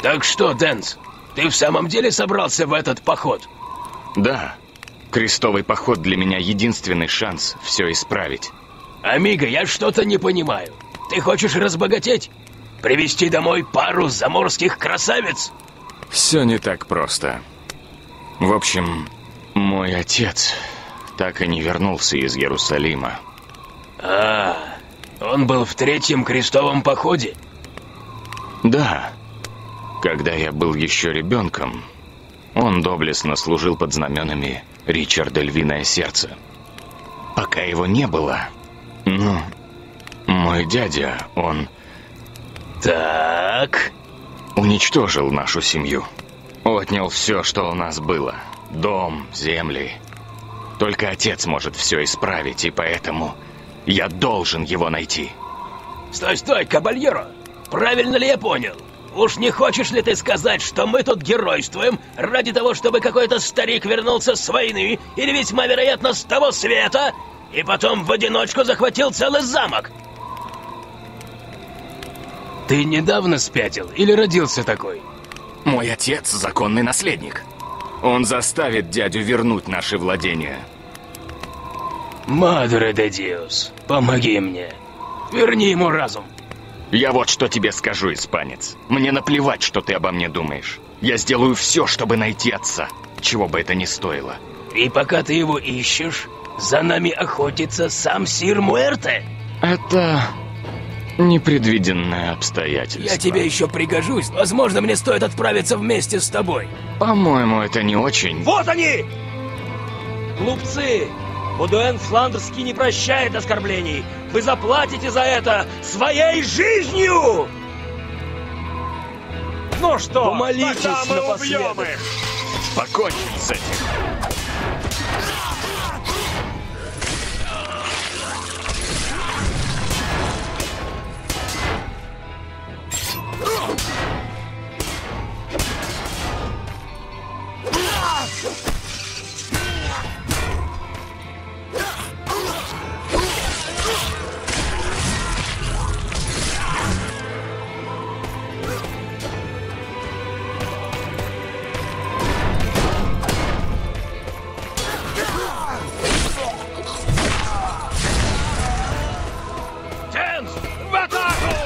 Speaker 6: Так что, Дэнс, ты в самом деле собрался в этот поход?
Speaker 9: Да. Крестовый поход для меня единственный шанс все исправить.
Speaker 6: Амиго, я что-то не понимаю. Ты хочешь разбогатеть? Привезти домой пару заморских красавиц?
Speaker 9: Все не так просто. В общем, мой отец так и не вернулся из Иерусалима.
Speaker 6: А, он был в третьем крестовом походе?
Speaker 9: Да. Когда я был еще ребенком, он доблестно служил под знаменами Ричарда Львиное Сердце. Пока его не было, ну, мой дядя, он...
Speaker 6: Так...
Speaker 9: Уничтожил нашу семью. Отнял все, что у нас было. Дом, земли. Только отец может все исправить, и поэтому я должен его найти.
Speaker 6: Стой, стой, кабальеро! Правильно ли я понял? Уж не хочешь ли ты сказать, что мы тут геройствуем ради того, чтобы какой-то старик вернулся с войны, или весьма вероятно с того света, и потом в одиночку захватил целый замок? Ты недавно спятил или родился такой?
Speaker 9: Мой отец — законный наследник. Он заставит дядю вернуть наши владения.
Speaker 6: Мадре де Диос, помоги мне. Верни ему разум.
Speaker 9: Я вот что тебе скажу, испанец. Мне наплевать, что ты обо мне думаешь. Я сделаю все, чтобы найти отца, чего бы это ни стоило.
Speaker 6: И пока ты его ищешь, за нами охотится сам Сир Муэрте?
Speaker 9: Это... непредвиденное обстоятельство.
Speaker 6: Я тебе еще пригожусь. Возможно, мне стоит отправиться вместе с тобой.
Speaker 9: По-моему, это не очень...
Speaker 3: Вот они! Глупцы! Бодуэн Фландерский не прощает оскорблений. Вы заплатите за это своей жизнью! Ну что,
Speaker 5: помолитесь
Speaker 3: тогда мы
Speaker 5: напоследок.
Speaker 3: убьем их!
Speaker 9: Покончим с этим.
Speaker 6: Дэнс, в атаку!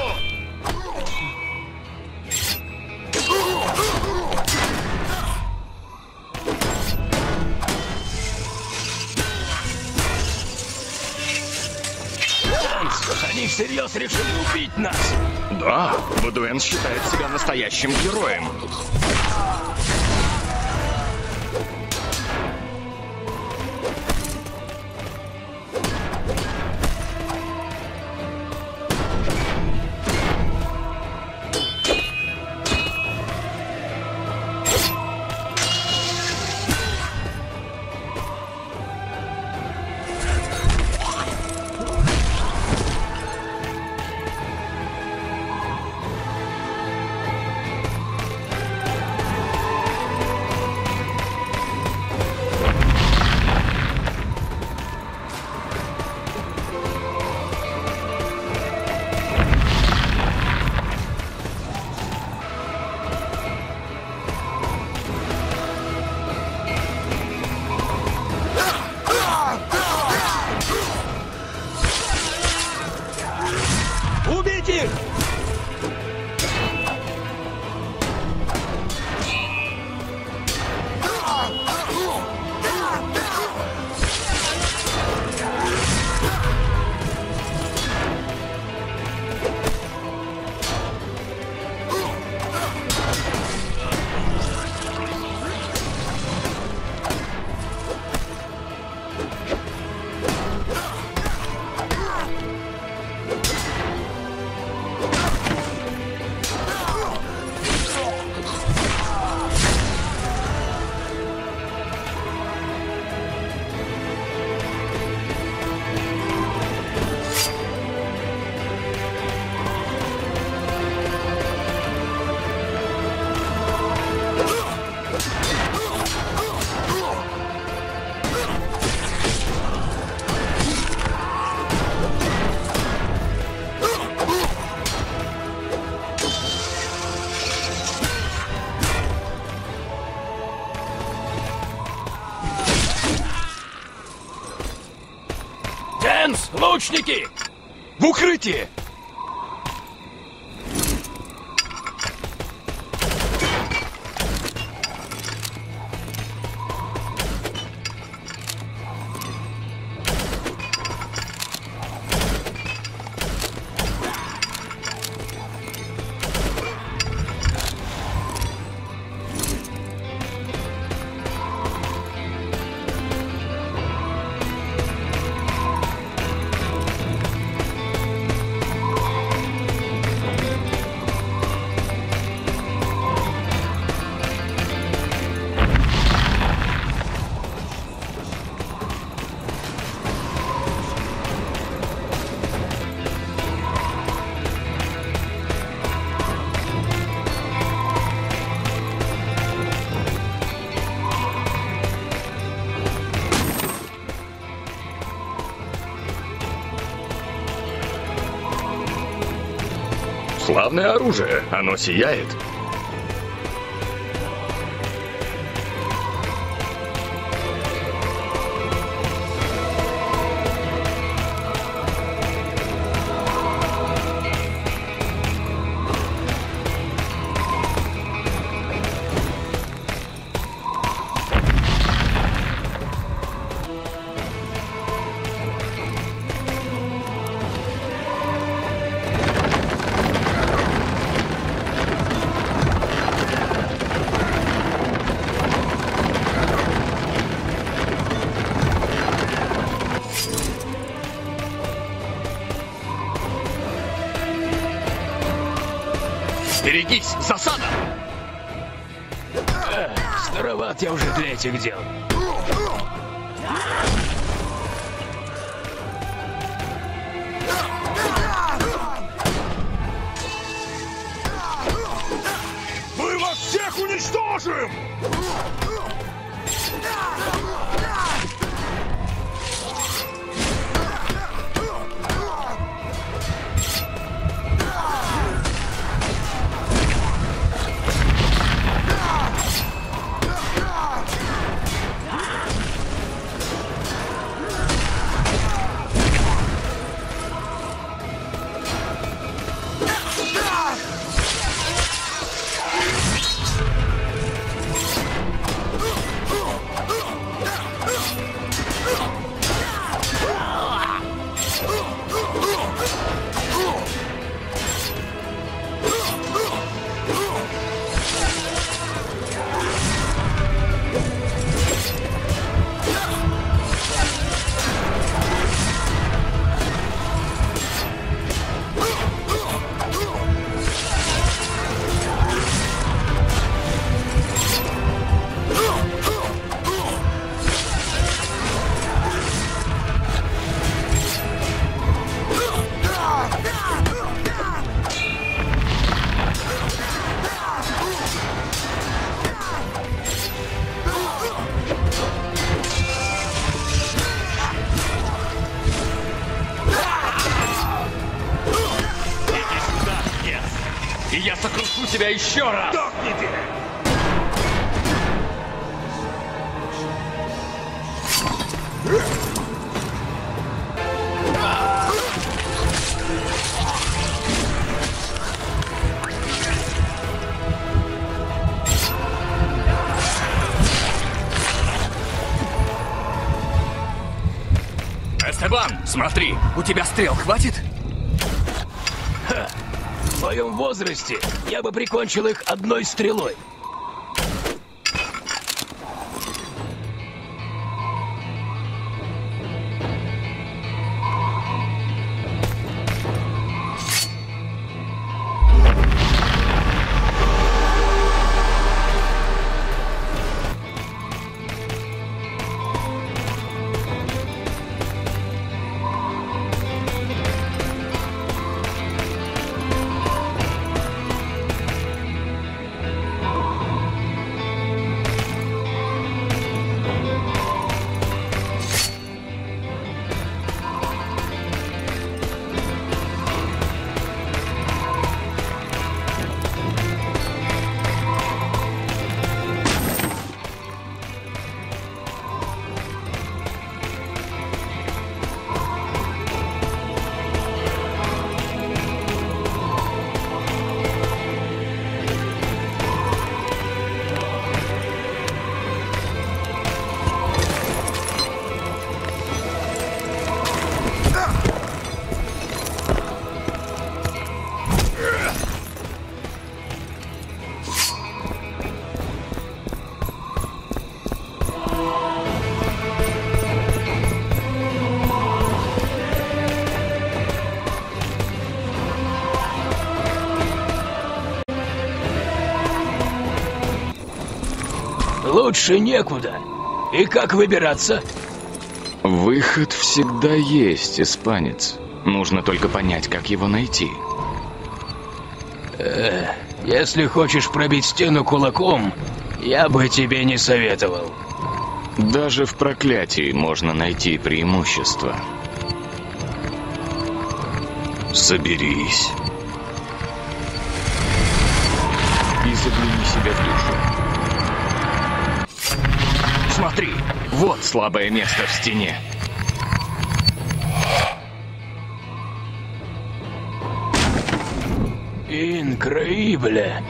Speaker 6: Дэнс, они всерьез решили убить нас.
Speaker 9: Да, Бодуэн считает себя настоящим героем.
Speaker 3: Лучники! В укрытие!
Speaker 9: Славное оружие, оно сияет.
Speaker 3: Берегись, засада!
Speaker 6: Староват я уже для этих дел.
Speaker 2: Мы вас всех уничтожим!
Speaker 3: И я сокрушу тебя еще раз!
Speaker 2: Сдохните!
Speaker 3: Эстебан, смотри, у тебя стрел хватит?
Speaker 6: Ха. В своем возрасте я бы прикончил их одной стрелой. Лучше некуда. И как выбираться?
Speaker 9: Выход всегда есть, испанец. Нужно только понять, как его найти.
Speaker 6: Э, если хочешь пробить стену кулаком, я бы тебе не советовал.
Speaker 9: Даже в проклятии можно найти преимущество. Соберись. И загляни себе в душу. Смотри, вот слабое место в стене.
Speaker 6: Инкреибле.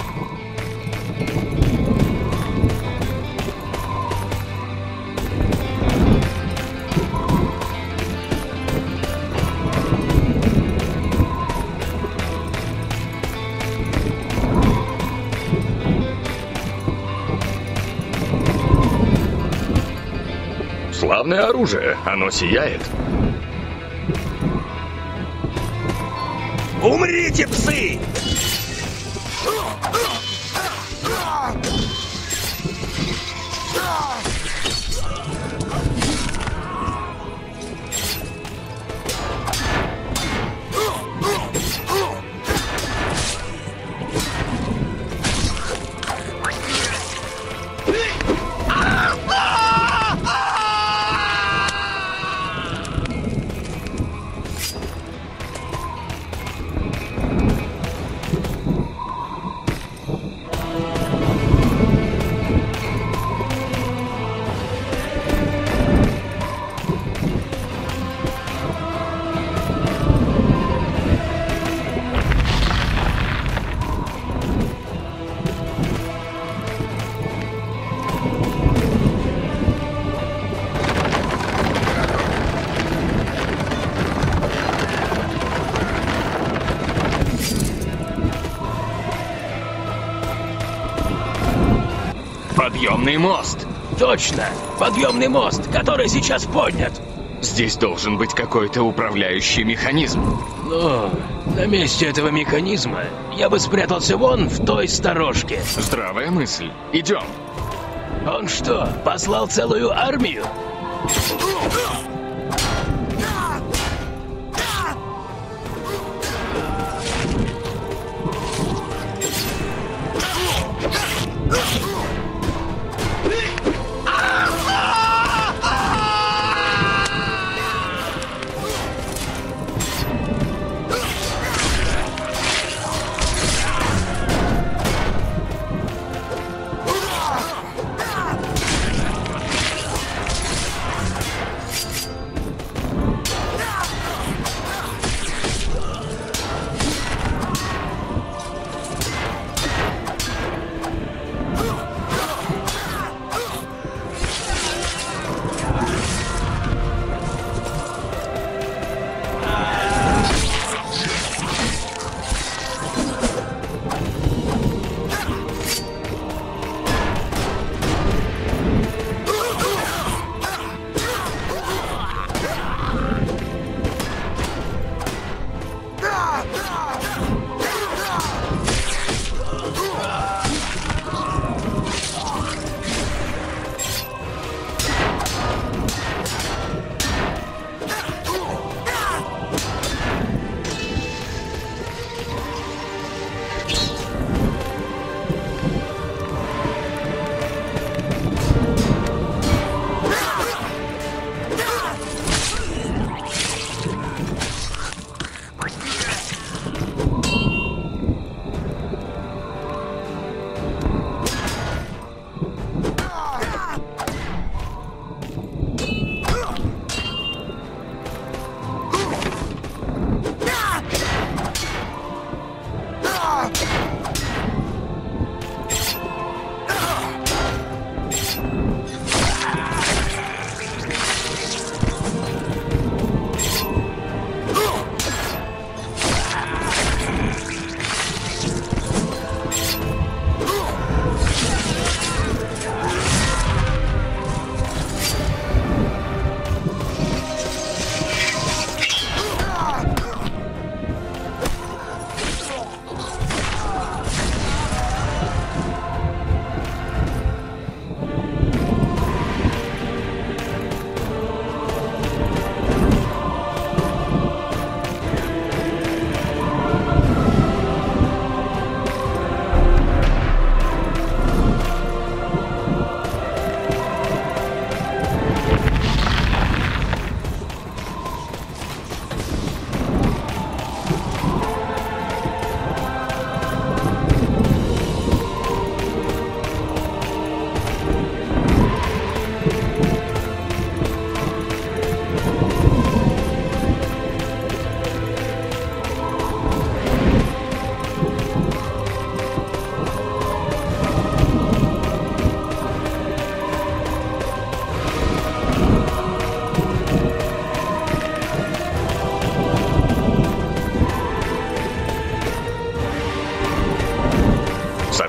Speaker 9: Славное оружие, оно сияет.
Speaker 2: Умрите, псы!
Speaker 9: Подъемный мост.
Speaker 6: Точно! Подъемный мост, который сейчас поднят.
Speaker 9: Здесь должен быть какой-то управляющий механизм.
Speaker 6: Но на месте этого механизма я бы спрятался вон в той сторожке.
Speaker 9: Здравая мысль. Идем.
Speaker 6: Он что, послал целую армию?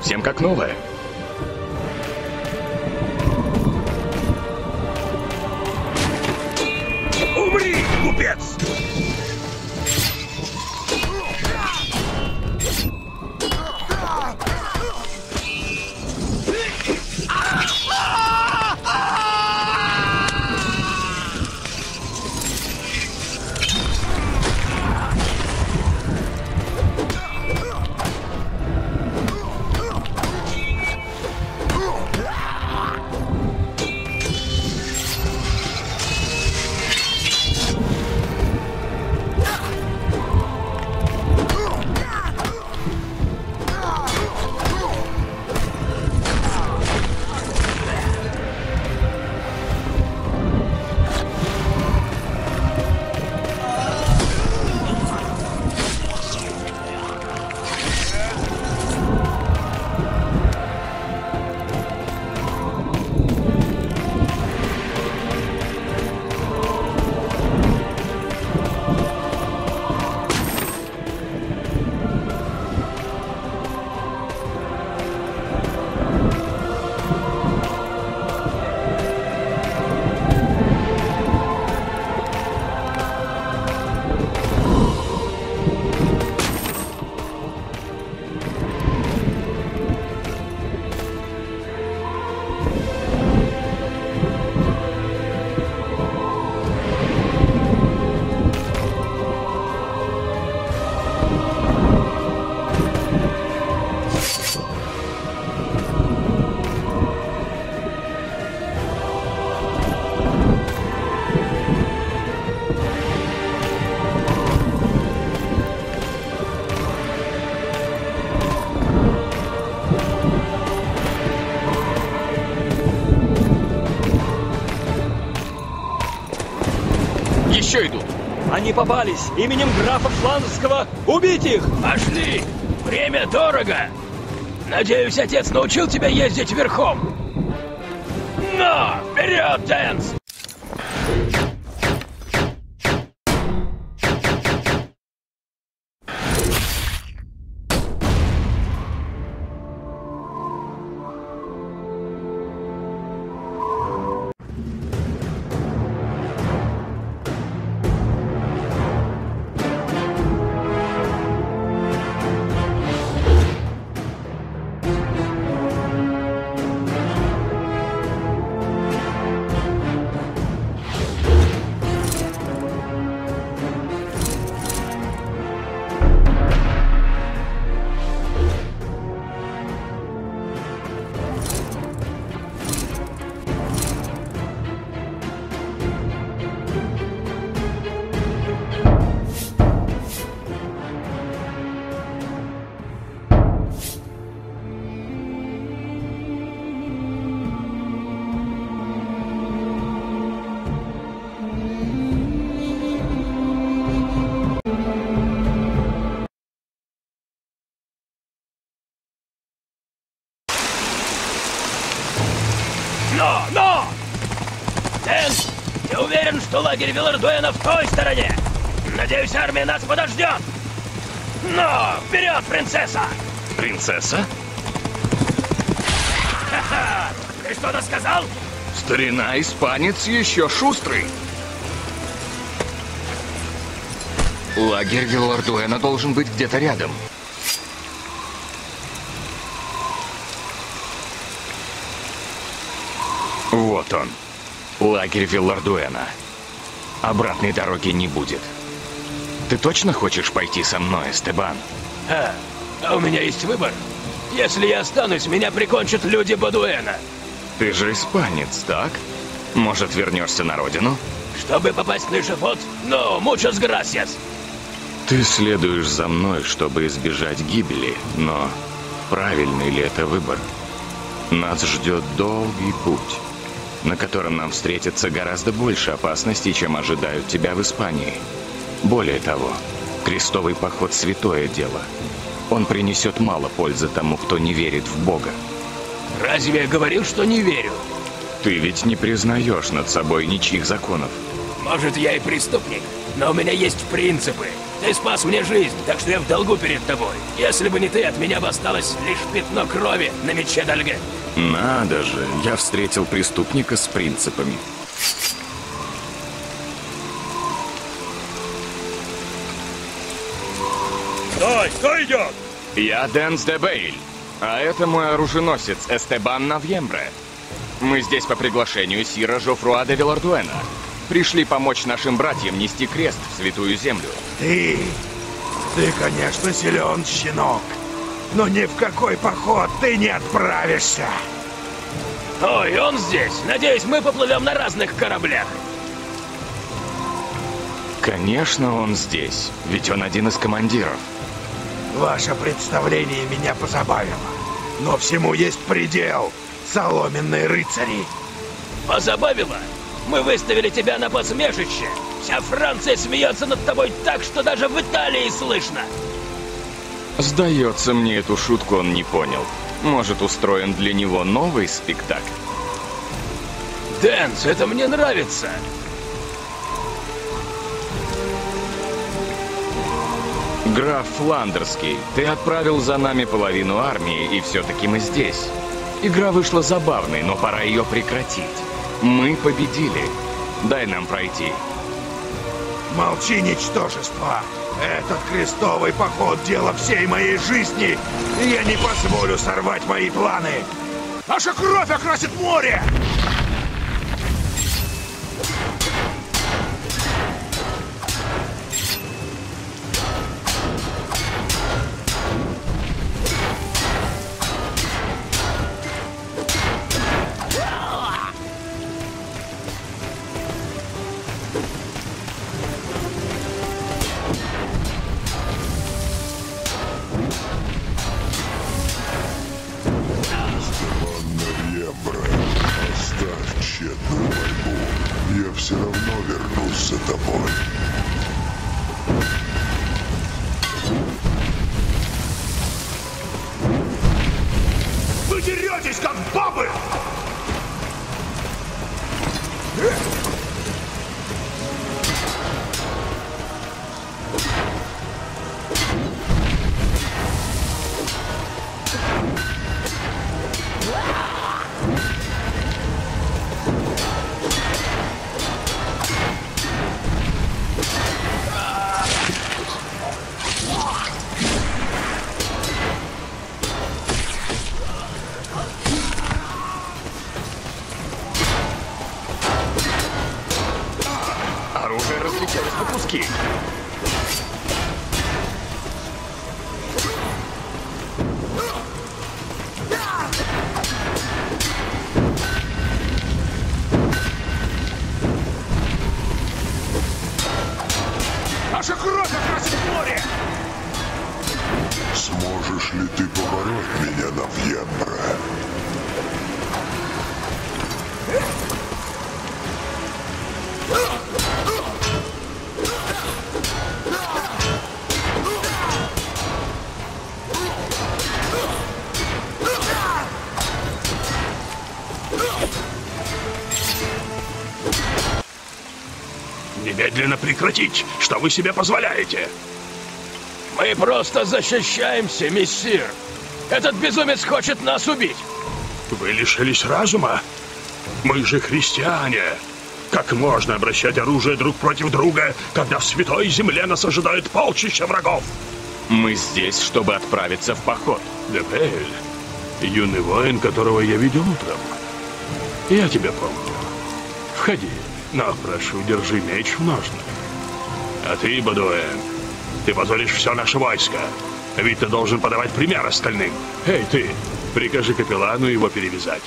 Speaker 9: совсем как новая.
Speaker 2: Умри, купец!
Speaker 3: Еще идут.
Speaker 5: Они попались! Именем графа Фландерского убить их!
Speaker 6: Пошли! Время дорого! Надеюсь, отец научил тебя ездить верхом? Но! Вперед, Дэнс! Но, но! Дэнс, я уверен, что лагерь Вилардуэна в той стороне. Надеюсь, армия нас подождет. Но, вперед, принцесса!
Speaker 9: Принцесса?
Speaker 6: Ха-ха! Ты что-то сказал?
Speaker 9: Старина испанец еще шустрый. Лагерь Вилардуэна должен быть где-то рядом. Вот он. Лагерь Вилардуэна. Обратной дороги не будет. Ты точно хочешь пойти со мной, Эстебан?
Speaker 6: А, а у меня есть выбор. Если я останусь, меня прикончат люди Бодуэна.
Speaker 9: Ты же испанец, так? Может, вернешься на родину?
Speaker 6: Чтобы попасть на эшафот? Но, muchas gracias.
Speaker 9: Ты следуешь за мной, чтобы избежать гибели, но правильный ли это выбор? Нас ждет долгий путь, на котором нам встретится гораздо больше опасностей, чем ожидают тебя в Испании. Более того, крестовый поход — святое дело. Он принесет мало пользы тому, кто не верит в Бога.
Speaker 6: Разве я говорил, что не верю?
Speaker 9: Ты ведь не признаешь над собой ничьих законов.
Speaker 6: Может, я и преступник, но у меня есть принципы. Ты спас мне жизнь, так что я в долгу перед тобой. Если бы не ты, от меня бы осталось лишь пятно крови на мече Дальге.
Speaker 9: Надо же, я встретил преступника с принципами.
Speaker 2: Стой, кто идет?
Speaker 9: Я Денс де Бейль, а это мой оруженосец Эстебан Навьембре. Мы здесь по приглашению сира Жофруа де Вилардуэна. Пришли помочь нашим братьям нести крест в Святую Землю.
Speaker 2: Ты... Ты, конечно, силен, щенок. Но ни в какой поход ты не отправишься.
Speaker 6: Ой, он здесь. Надеюсь, мы поплывем на разных кораблях.
Speaker 9: Конечно, он здесь, ведь он один из командиров.
Speaker 2: Ваше представление меня позабавило. Но всему есть предел, соломенные рыцари.
Speaker 6: Позабавило? Мы выставили тебя на посмешище. Вся Франция смеется над тобой так, что даже в Италии слышно.
Speaker 9: Сдается мне, эту шутку он не понял. Может, устроен для него новый спектакль?
Speaker 6: Дэнс, это мне нравится.
Speaker 9: Граф Фландерский, ты отправил за нами половину армии, и все-таки мы здесь. Игра вышла забавной, но пора ее прекратить. Мы победили. Дай нам пройти.
Speaker 2: Молчи, ничтожество. Этот крестовый поход — дело всей моей жизни, и я не позволю сорвать мои планы. Наша кровь окрасит море!
Speaker 8: Все равно вернусь за тобой.
Speaker 2: Вы деретесь, как бабы!
Speaker 9: Оружие разлетелось на куски.
Speaker 2: Наша кровь окрасит море!
Speaker 8: Сможешь ли ты побороть меня, Навьембре?
Speaker 2: Немедленно прекратить! Что вы себе позволяете?
Speaker 6: Мы просто защищаемся, мессир. Этот безумец хочет нас убить.
Speaker 2: Вы лишились разума? Мы же христиане. Как можно обращать оружие друг против друга, когда в святой земле нас ожидает полчища врагов?
Speaker 9: Мы здесь, чтобы отправиться в поход.
Speaker 2: де Бейль, юный воин, которого я видел утром. Я тебя помню. Входи, но прошу, держи меч в ножнах. А ты, Бодуэн, ты позоришь все наше войско. Ведь ты должен подавать пример остальным. Эй, ты, прикажи капеллану его перевязать.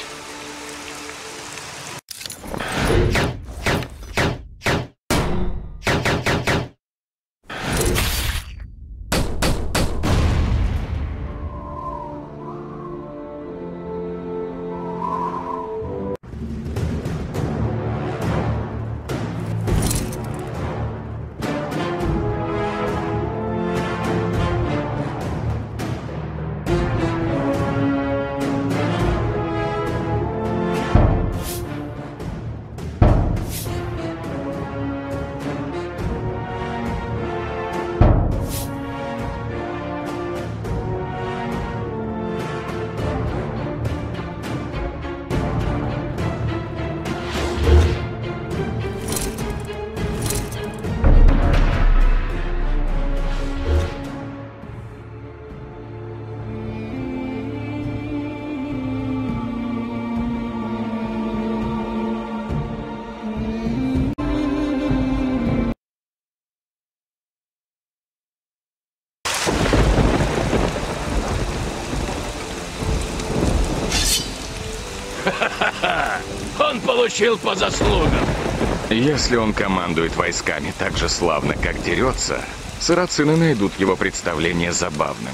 Speaker 6: Он получил по заслугам.
Speaker 9: Если он командует войсками так же славно, как дерется, сарацины найдут его представление забавным.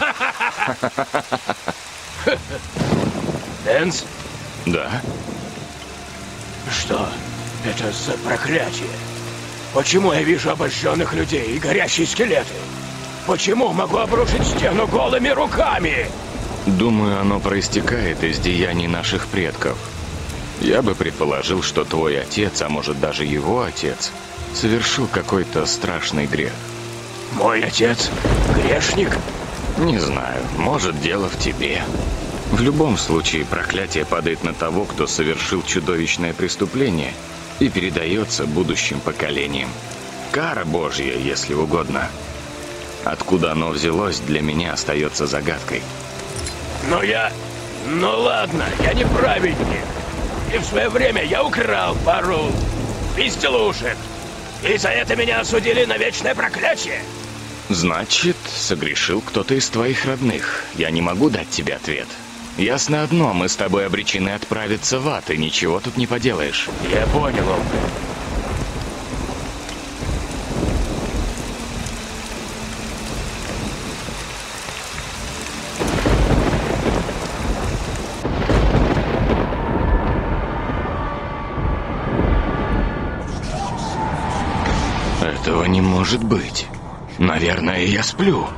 Speaker 6: Дэнс?
Speaker 9: Да?
Speaker 6: Что это за проклятие? Почему я вижу обожженных людей и горящие скелеты? Почему могу обрушить стену голыми руками?
Speaker 9: Думаю, оно проистекает из деяний наших предков. Я бы предположил, что твой отец, а может даже его отец, совершил какой-то страшный грех.
Speaker 6: Мой отец грешник?
Speaker 9: Не знаю, может, дело в тебе. В любом случае, проклятие падает на того, кто совершил чудовищное преступление и передается будущим поколениям. Кара Божья, если угодно. Откуда оно взялось, для меня остается загадкой.
Speaker 6: Но я... Ну ладно, я не праведник. И в свое время я украл пару безделушек. И за это меня осудили на вечное проклятие.
Speaker 9: Значит, согрешил кто-то из твоих родных. Я не могу дать тебе ответ. Ясно одно, мы с тобой обречены отправиться в ад, и ничего тут не поделаешь.
Speaker 6: Я понял, Омбре.
Speaker 9: Этого не может быть. Наверное, я сплю.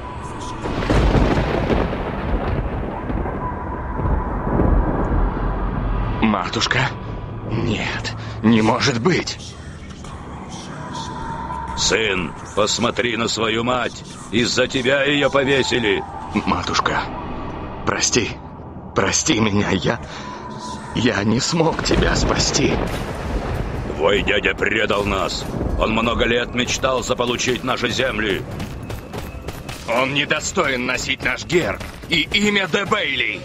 Speaker 9: Матушка? Нет, не может быть.
Speaker 1: Сын, посмотри на свою мать. Из-за тебя ее повесили.
Speaker 9: Матушка, прости. Прости меня, я... Я не смог тебя спасти.
Speaker 1: Твой дядя предал нас. Он много лет мечтал заполучить наши земли.
Speaker 9: Он недостоин носить наш герб и имя де Бейли.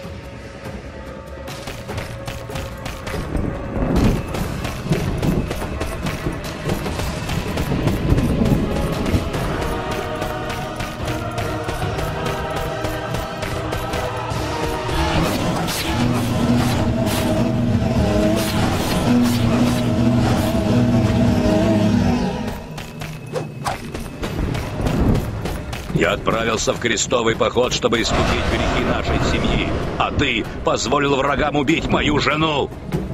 Speaker 1: Я отправился в крестовый поход, чтобы искупить грехи нашей семьи. А ты позволил врагам убить мою жену.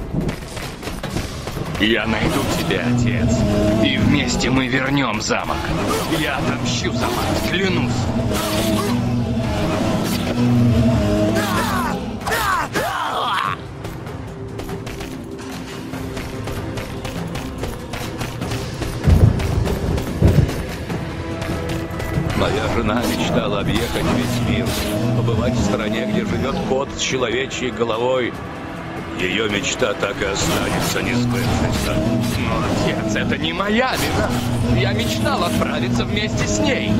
Speaker 9: Я найду тебя, отец. И вместе мы вернем замок. Я отомщу за мать, клянусь.
Speaker 1: Моя жена мечтала объехать весь мир, побывать в стране, где живет кот с человечьей головой. Ее мечта так и останется несбывшейся.
Speaker 9: Но, отец, это не моя вина. Я мечтал отправиться вместе с ней.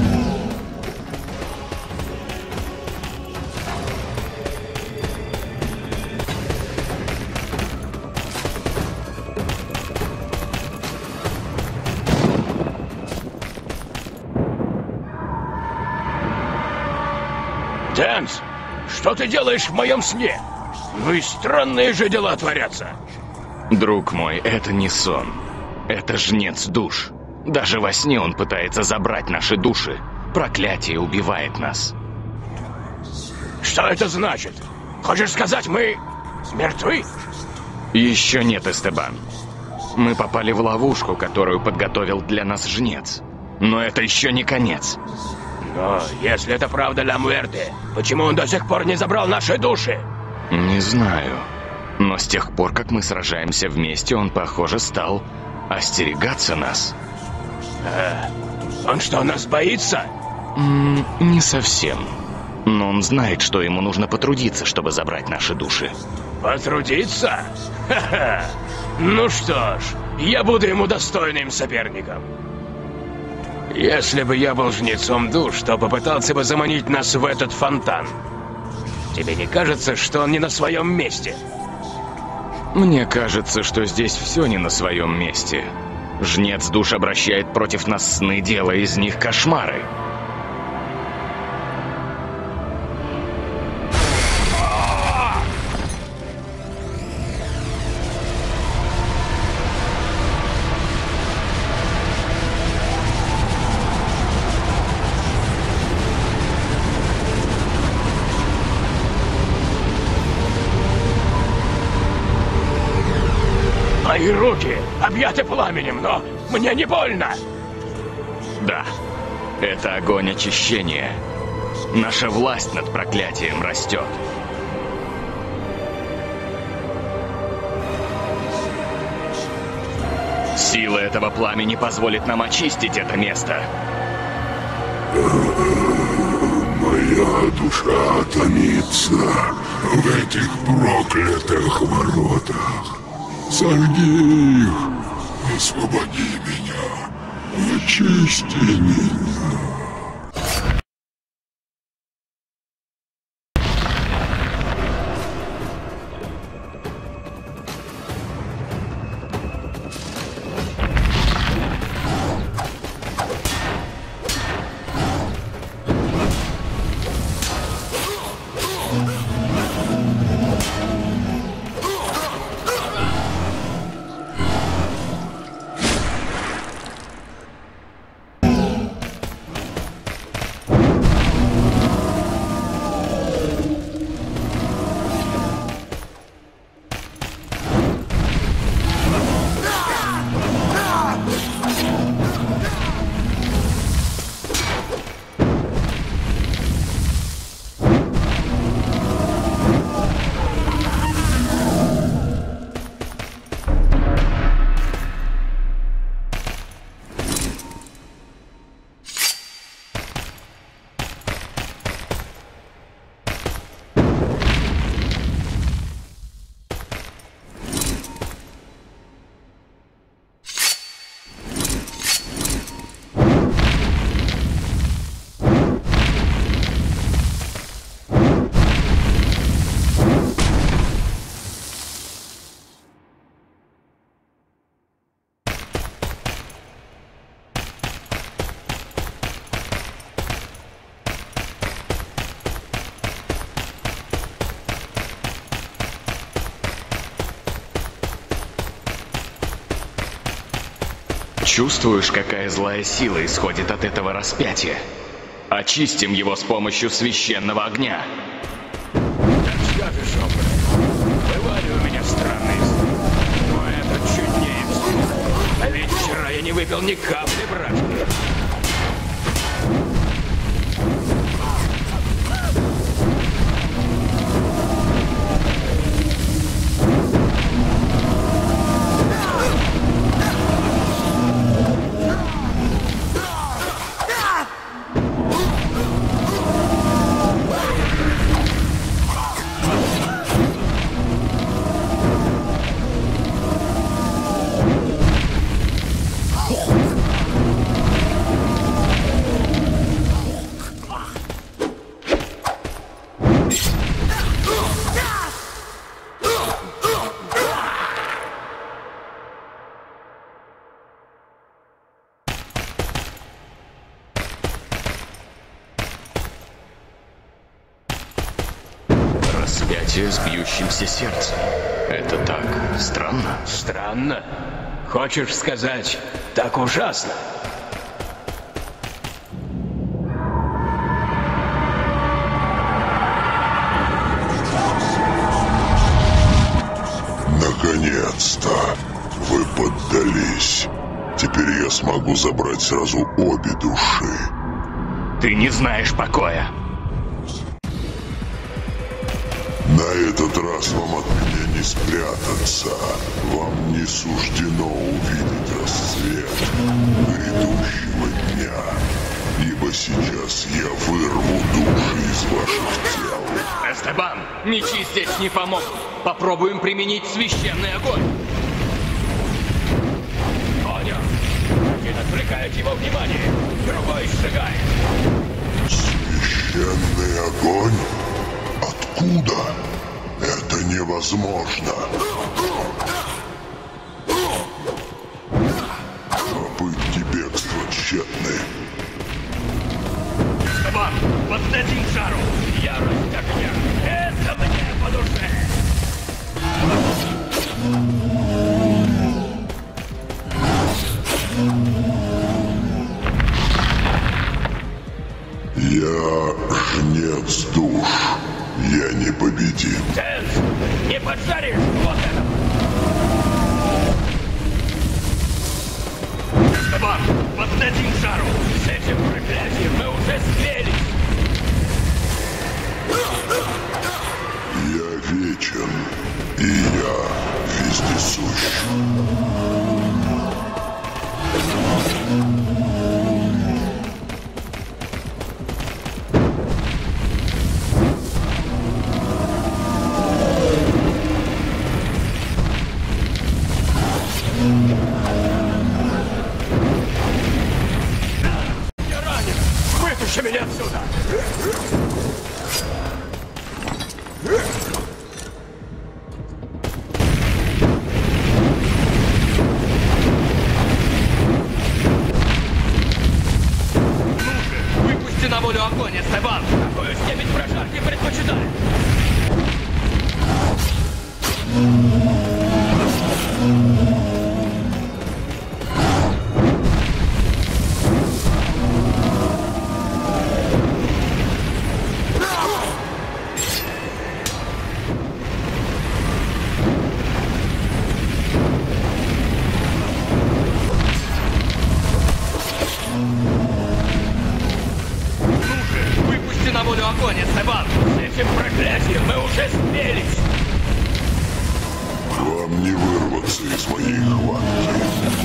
Speaker 6: Дэнс, что ты делаешь в моем сне? Ну и странные же дела творятся.
Speaker 9: Друг мой, это не сон. Это жнец душ. Даже во сне он пытается забрать наши души. Проклятие убивает нас.
Speaker 6: Что это значит? Хочешь сказать, мы мертвы?
Speaker 9: Еще нет, Эстебан. Мы попали в ловушку, которую подготовил для нас жнец. Но это еще не конец.
Speaker 6: Но если это правда Ла Муэрте, почему он до сих пор не забрал наши души?
Speaker 9: Не знаю. Но с тех пор, как мы сражаемся вместе, он, похоже, стал остерегаться нас.
Speaker 6: А, он что, нас боится?
Speaker 9: М-м, не совсем. Но он знает, что ему нужно потрудиться, чтобы забрать наши души.
Speaker 6: Потрудиться? Ха-ха! Ну что ж, я буду ему достойным соперником. Если бы я был жнецом душ, то попытался бы заманить нас в этот фонтан. Тебе не кажется, что он не на своем месте?
Speaker 9: Мне кажется, что здесь все не на своем месте. Жнец душ обращает против нас сны, делая из них кошмары.
Speaker 5: Мои руки объяты пламенем, но мне не больно.
Speaker 9: Да, это огонь очищения. Наша власть над проклятием растет. Сила этого пламени позволит нам очистить это место.
Speaker 8: Моя душа томится в этих проклятых воротах. Сожги их, освободи меня, очисти меня.
Speaker 9: Чувствуешь, какая злая сила исходит от этого распятия? Очистим его с помощью священного огня.
Speaker 5: Как скажешь, Омбре. Бывали у меня странные сны, но это чуднее всего. А ведь вчера я не выпил ни капли брашки.
Speaker 9: Распятие с бьющимся сердцем. Это так странно.
Speaker 5: Странно? Хочешь сказать, так ужасно?
Speaker 8: Наконец-то вы поддались. Теперь я смогу забрать сразу обе души.
Speaker 9: Ты не знаешь покоя.
Speaker 8: На этот раз вам от меня не спрятаться. Вам не суждено увидеть рассвет грядущего дня. Ибо сейчас я вырву души из ваших тел.
Speaker 10: Эстебан, мечи здесь не помогут. Попробуем применить священный огонь.
Speaker 5: Понял. Один отвлекает его внимание, другой сжигает.
Speaker 8: Священный огонь? Откуда? Это невозможно. Попытки бегства тщетны.
Speaker 5: Эстебан, поддадим жару. Ярость огня. Это мне по душе.
Speaker 8: Я жнец душ. Я не победим.
Speaker 5: Тенс, не поджаришь вот этого.
Speaker 6: Эстебан! Поддадим жару! С этим проклятием мы уже смелись!
Speaker 8: Я вечен, и я вездесущ.
Speaker 6: Я ранен! Вытащи меня отсюда!
Speaker 10: Выпусти на волю огонь, Эстебан! Какую степень прожарки предпочитаешь? Выпусти на волю огонь, Эстебан!
Speaker 6: С этим проклятием мы уже смелись!
Speaker 8: Вам не вырваться из моей хватки.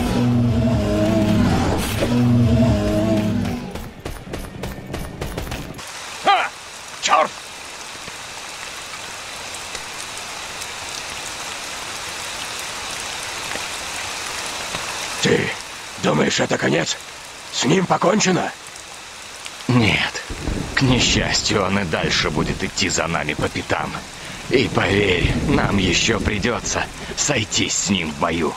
Speaker 6: Ха! Черт! Ты думаешь, это конец? С ним покончено?
Speaker 9: Нет. К несчастью, он и дальше будет идти за нами по пятам. И поверь, нам еще придется сойтись с ним в бою.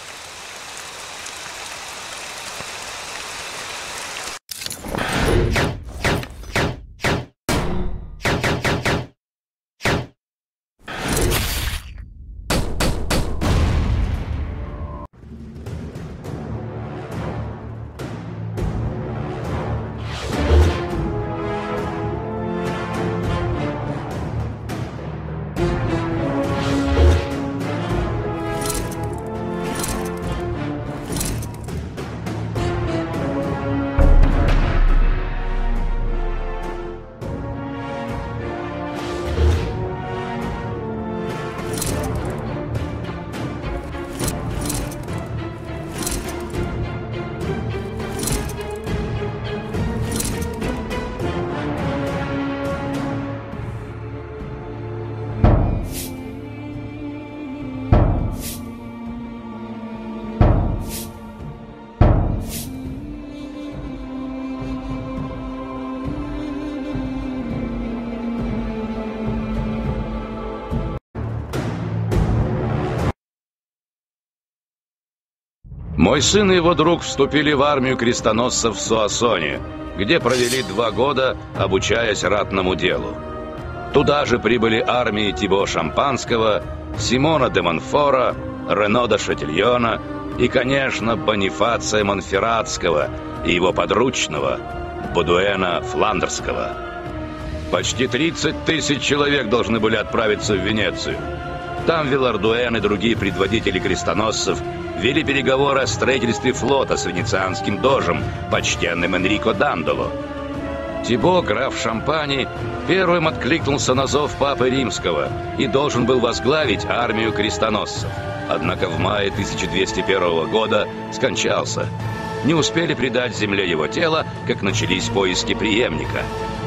Speaker 1: Мой сын и его друг вступили в армию крестоносцев в Суассоне, где провели два года, обучаясь ратному делу. Туда же прибыли армии Тибо Шампанского, Симона де Монфора, Рено де Шатильона и, конечно, Бонифация Монферратского и его подручного Бодуэна Фландерского. Почти тридцать тысяч человек должны были отправиться в Венецию. Там Вилардуэн и другие предводители крестоносцев вели переговоры о строительстве флота с венецианским дожем, почтенным Энрико Дандоло. Тибо, граф Шампани, первым откликнулся на зов Папы Римского и должен был возглавить армию крестоносцев. Однако в мае тысяча двести первого года скончался. Не успели предать земле его тело, как начались поиски преемника.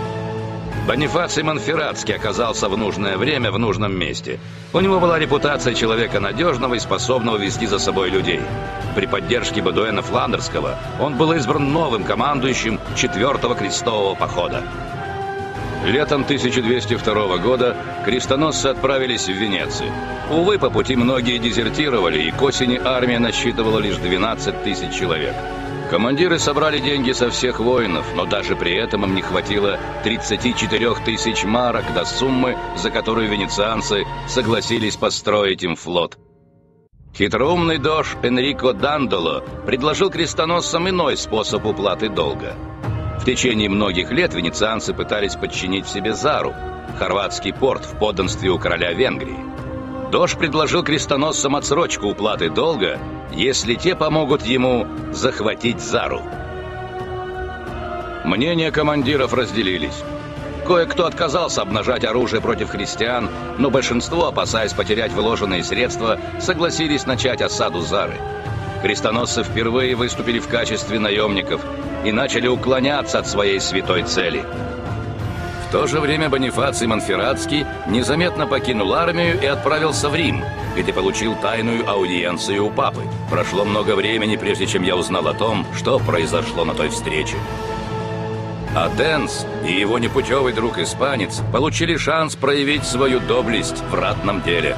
Speaker 1: Бонифаций Монферратский оказался в нужное время в нужном месте. У него была репутация человека надежного и способного вести за собой людей. При поддержке Бодуэна Фландерского он был избран новым командующим четвертого крестового похода. Летом тысяча двести второго года крестоносцы отправились в Венецию. Увы, по пути многие дезертировали, и к осени армия насчитывала лишь двенадцать тысяч человек. Командиры собрали деньги со всех воинов, но даже при этом им не хватило тридцати четырёх тысяч марок до суммы, за которую венецианцы согласились построить им флот. Хитроумный дож Энрико Дандоло предложил крестоносцам иной способ уплаты долга. В течение многих лет венецианцы пытались подчинить себе Зару, хорватский порт в подданстве у короля Венгрии. Дож предложил крестоносцам отсрочку уплаты долга, если те помогут ему захватить Зару. Мнения командиров разделились. Кое-кто отказался обнажать оружие против христиан, но большинство, опасаясь потерять вложенные средства, согласились начать осаду Зары. Крестоносцы впервые выступили в качестве наемников и начали уклоняться от своей святой цели. В то же время Бонифаций Монферратский незаметно покинул армию и отправился в Рим, где получил тайную аудиенцию у папы. Прошло много времени, прежде чем я узнал о том, что произошло на той встрече. А Денс и его непутевый друг-испанец получили шанс проявить свою доблесть в ратном деле.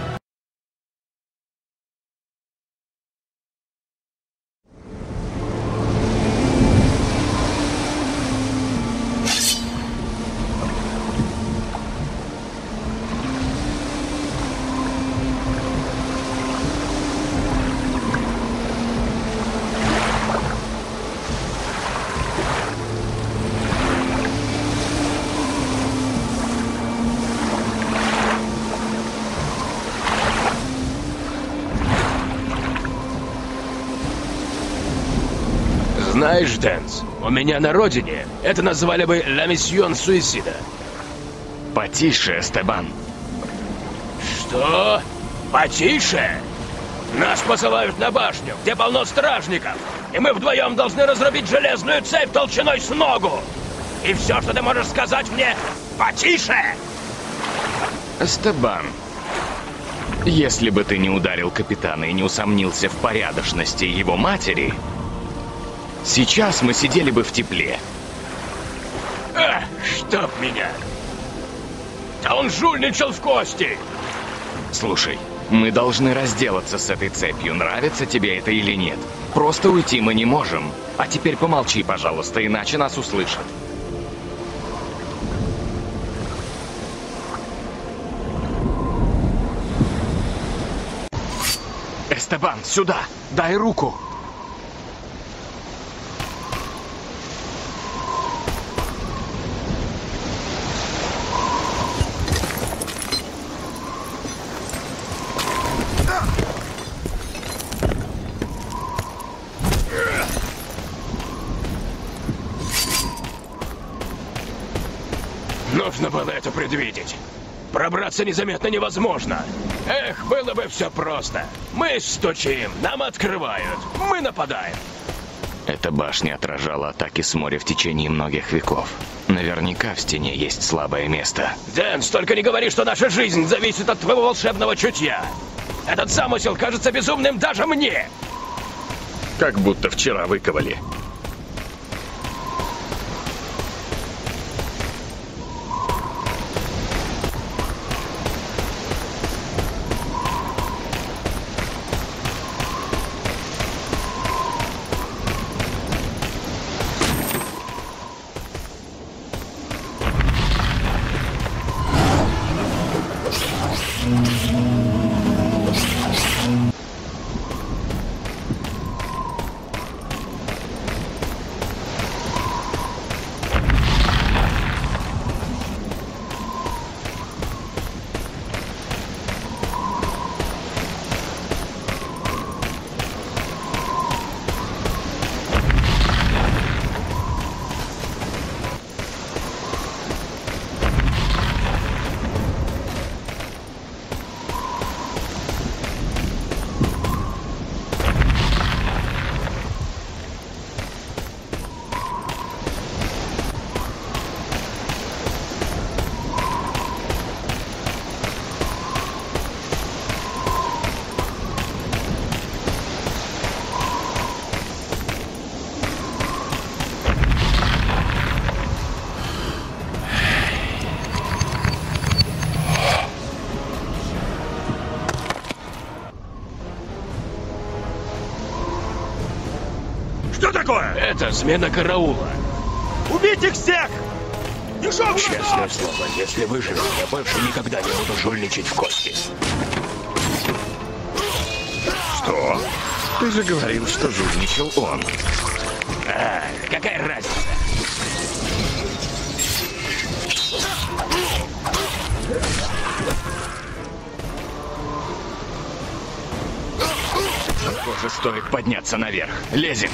Speaker 6: Знаешь, Дэнс, у меня на родине это называли бы «La Mission Suicida».
Speaker 9: Потише, Эстебан.
Speaker 6: Что? Потише? Нас посылают на башню, где полно стражников, и мы вдвоем должны разрубить железную цепь толщиной с ногу. И все, что ты можешь сказать мне, потише!
Speaker 9: Эстебан, если бы ты не ударил капитана и не усомнился в порядочности его матери, сейчас мы сидели бы в тепле.
Speaker 6: Эх, чтоб меня! Да он жульничал в кости!
Speaker 9: Слушай, мы должны разделаться с этой цепью, нравится тебе это или нет. Просто уйти мы не можем. А теперь помолчи, пожалуйста, иначе нас услышат. Эстебан, сюда! Дай руку!
Speaker 6: Нужно было это предвидеть. Пробраться незаметно невозможно. Эх, было бы все просто. Мы стучим, нам открывают, мы нападаем.
Speaker 9: Эта башня отражала атаки с моря в течение многих веков. Наверняка в стене есть слабое место.
Speaker 6: Дэнс, только не говори, что наша жизнь зависит от твоего волшебного чутья. Этот замысел кажется безумным даже мне.
Speaker 9: Как будто вчера выковали.
Speaker 6: Это смена караула.
Speaker 5: Убить их всех!
Speaker 6: Честное слово, если выживу, я больше никогда не буду жульничать в кости.
Speaker 9: Что? Ты же говорил, что жульничал он.
Speaker 6: А, какая разница?
Speaker 9: тоже стоит подняться наверх. Лезем.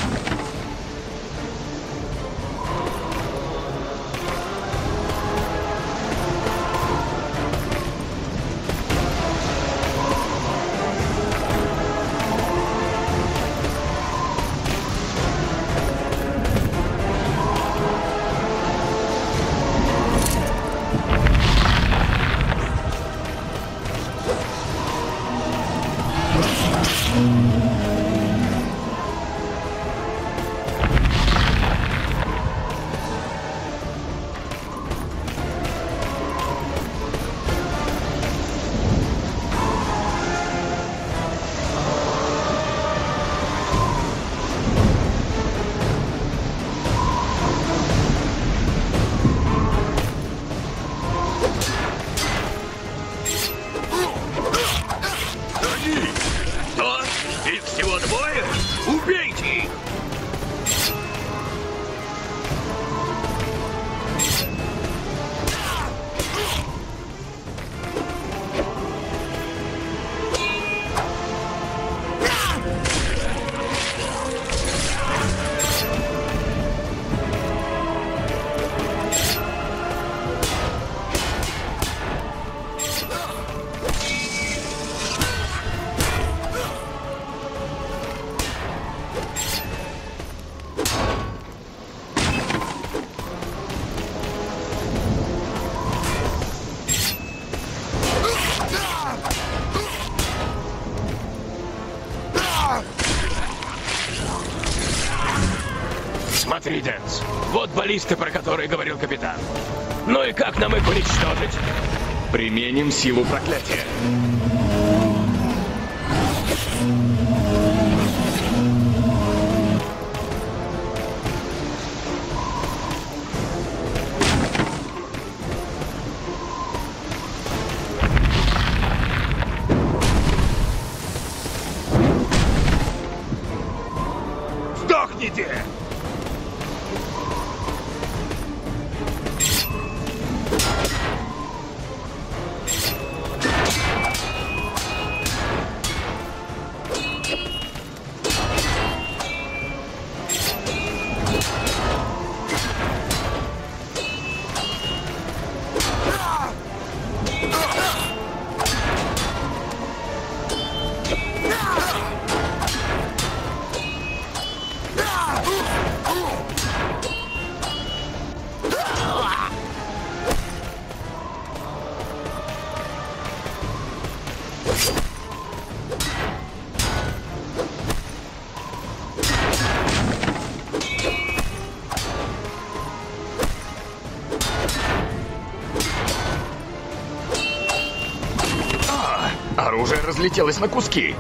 Speaker 6: Смотри, Дэнс, вот баллисты, про которые говорил капитан. Ну и как нам их уничтожить?
Speaker 9: Применим силу проклятия.
Speaker 2: Сдохните!
Speaker 9: Оружие разлетелось на куски.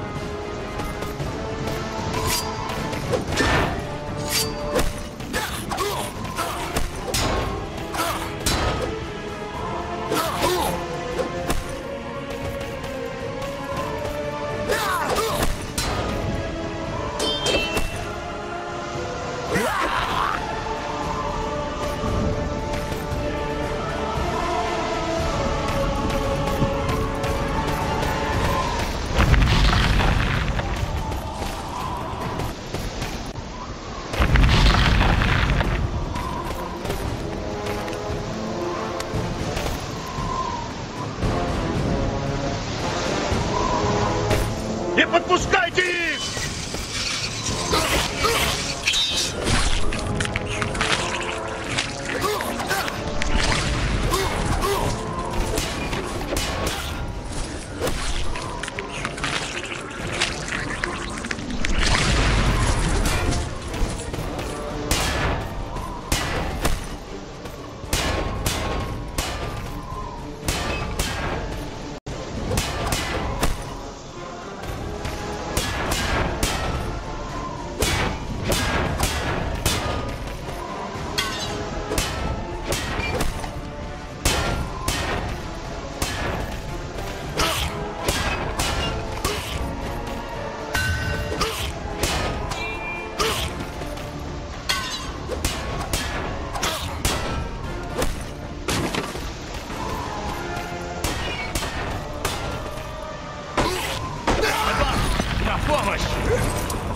Speaker 2: Не подпускайте их!
Speaker 5: На помощь!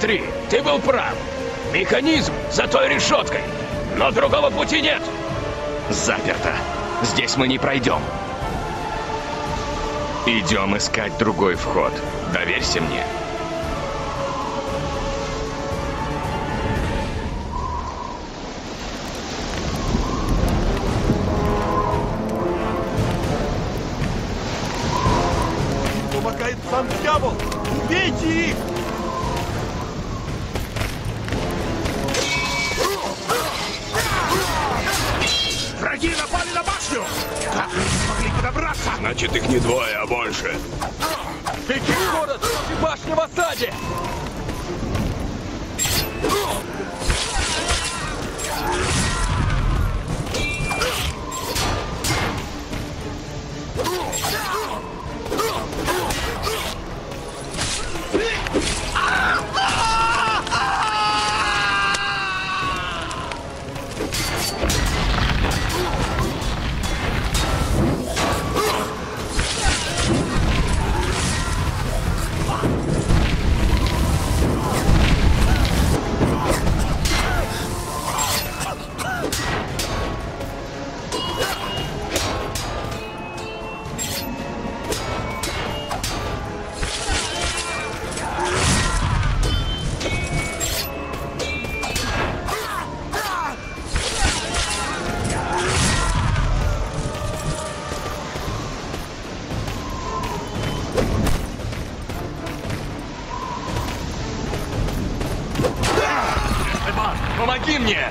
Speaker 6: Смотри, ты был прав. Механизм за той решеткой. Но другого пути нет.
Speaker 9: Заперто. Здесь мы не пройдем. Идем искать другой вход. Доверься мне.
Speaker 12: Помогает сам дьявол! Убейте их!
Speaker 2: Враги напали на башню! Как они смогли подобраться? Значит, их не двое, а больше.
Speaker 3: Беги в город! И башня в осаде!
Speaker 9: Помоги мне!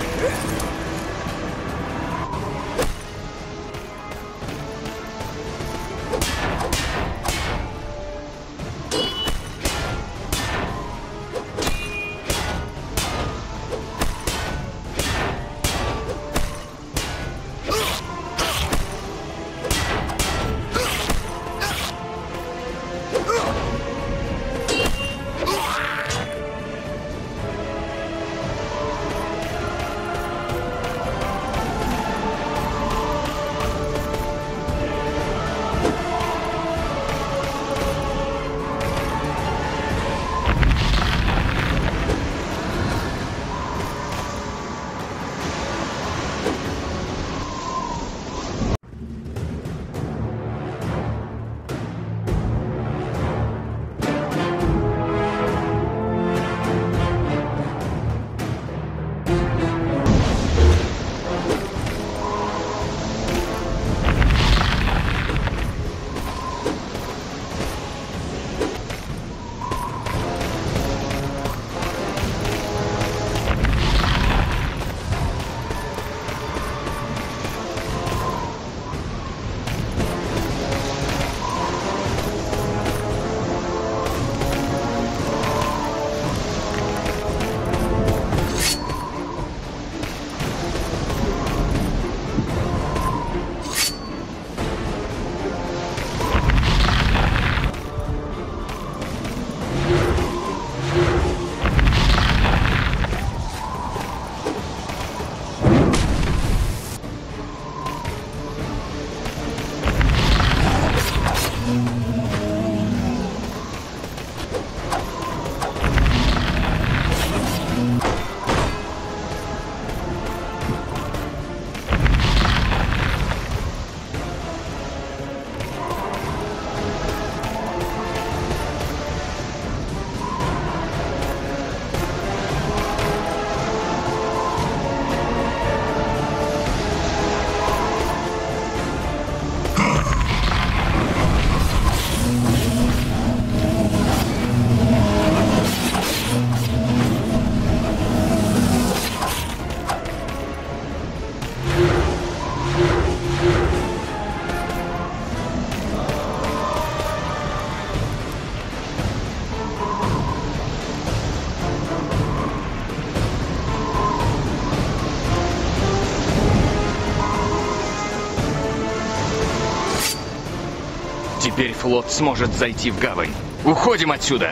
Speaker 9: Теперь флот сможет зайти в гавань. Уходим отсюда!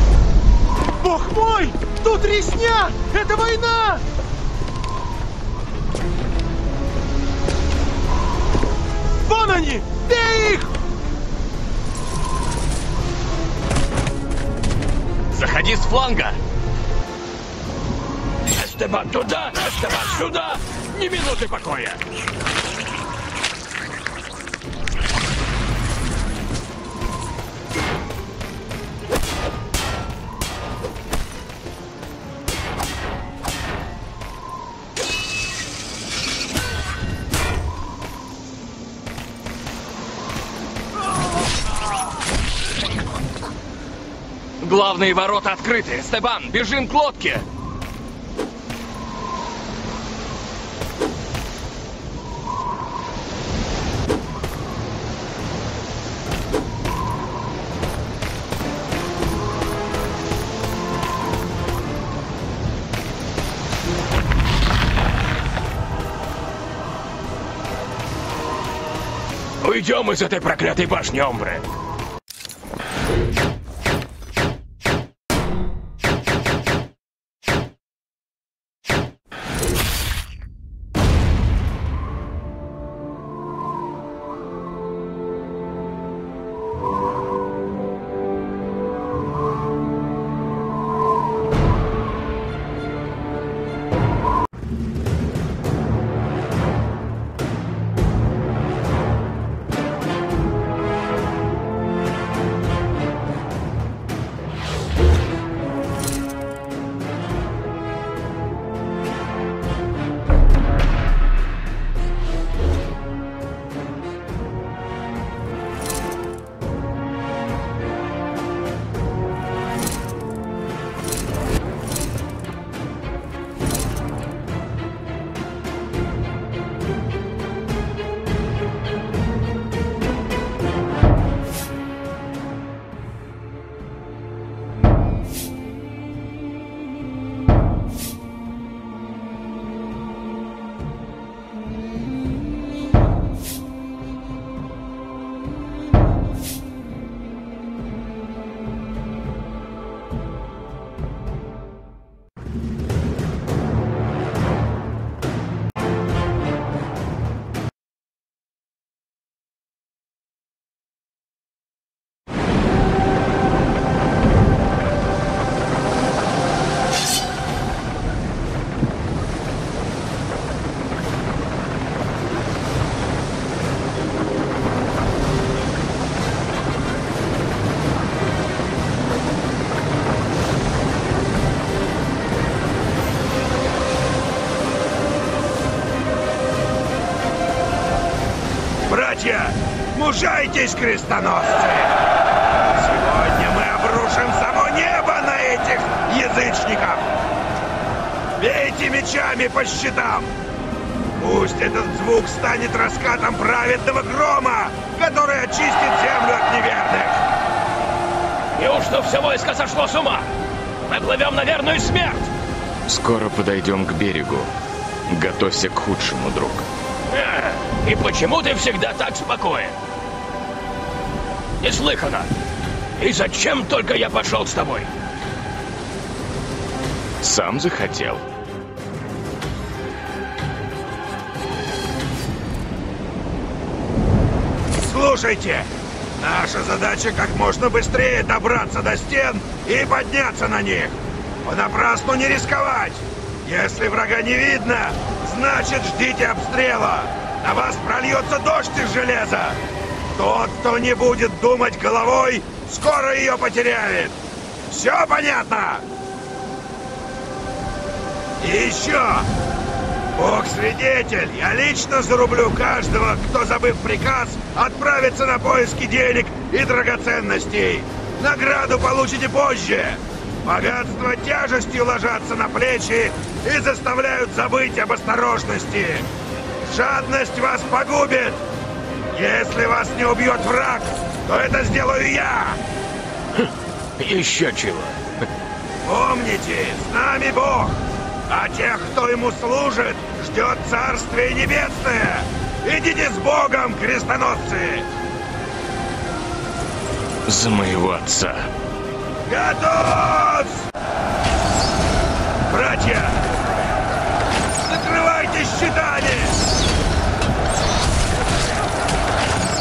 Speaker 12: Бог мой! Тут резня! Это война! они! Бей их!
Speaker 5: Заходи с фланга!
Speaker 6: Эстебан туда, Эстебан сюда!
Speaker 5: Ни минуты покоя! Главные ворота открыты! Эстебан, бежим к лодке!
Speaker 6: Уйдем из этой проклятой башни, Омбре!
Speaker 2: Мужайтесь, крестоносцы! Сегодня мы обрушим само небо на этих язычников! Бейте мечами по щитам! Пусть этот звук станет раскатом праведного грома, который очистит землю от неверных!
Speaker 6: Неужто все войско сошло с ума? Мы плывем на верную смерть!
Speaker 9: Скоро подойдем к берегу. Готовься к худшему, друг.
Speaker 6: И почему ты всегда так спокоен? Неслыханно! И зачем только я пошел с тобой?
Speaker 9: Сам захотел.
Speaker 2: Слушайте! Наша задача как можно быстрее добраться до стен и подняться на них. Понапрасну не рисковать. Если врага не видно, значит ждите обстрела. На вас прольется дождь из железа. Тот, кто не будет думать головой, скоро ее потеряет. Все понятно? И еще. Бог свидетель, я лично зарублю каждого, кто, забыв приказ, отправится на поиски денег и драгоценностей. Награду получите позже. Богатства тяжестью ложатся на плечи и заставляют забыть об осторожности. Жадность вас погубит. Если вас не убьет враг, то это сделаю я.
Speaker 6: Еще чего.
Speaker 2: Помните, с нами Бог. А тех, кто ему служит, ждет Царствие Небесное. Идите с Богом, крестоносцы!
Speaker 9: За моего отца.
Speaker 2: Готов! Братья, закрывайте щитами!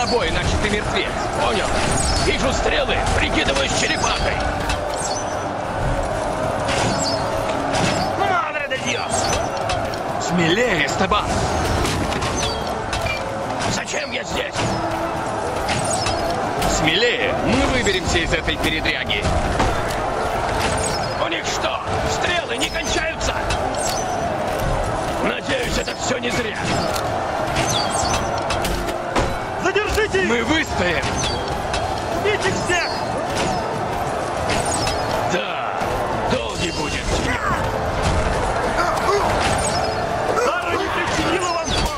Speaker 10: собой, иначе ты мертвец.
Speaker 6: Понял. Вижу стрелы, прикидываюсь черепахой. Мадре де Диос!
Speaker 10: Смелее, Эстебан!
Speaker 6: Зачем я здесь?
Speaker 10: Смелее! Мы выберемся из этой передряги.
Speaker 6: У них что, стрелы не кончаются? Надеюсь, это все не зря.
Speaker 12: Задержите их!
Speaker 10: Мы выстоим!
Speaker 12: Бить их всех!
Speaker 6: Да, долгий будет.
Speaker 12: Сара не причинила вам зла!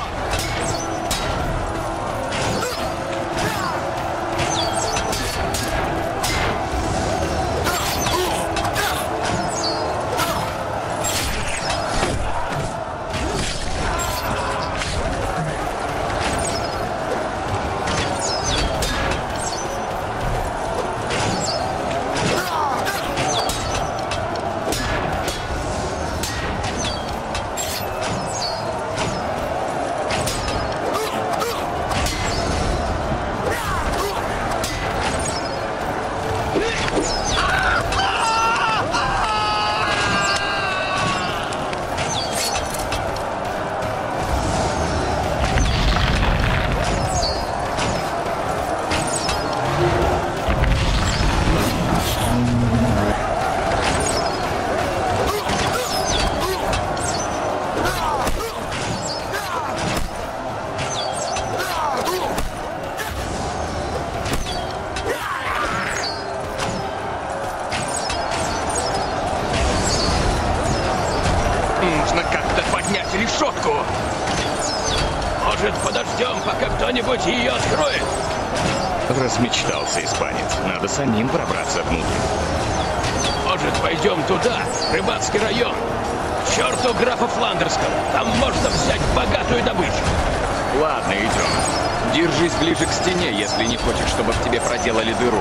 Speaker 10: Нужно как-то поднять решетку.
Speaker 6: Может, подождем, пока кто-нибудь ее откроет?
Speaker 9: Размечтался испанец. Надо самим пробраться внутрь.
Speaker 6: Может, пойдем туда, рыбацкий район? К черту графа Фландерского. Там можно взять богатую добычу.
Speaker 9: Ладно, идем.
Speaker 3: Держись ближе к стене, если не хочешь, чтобы в тебе проделали дыру.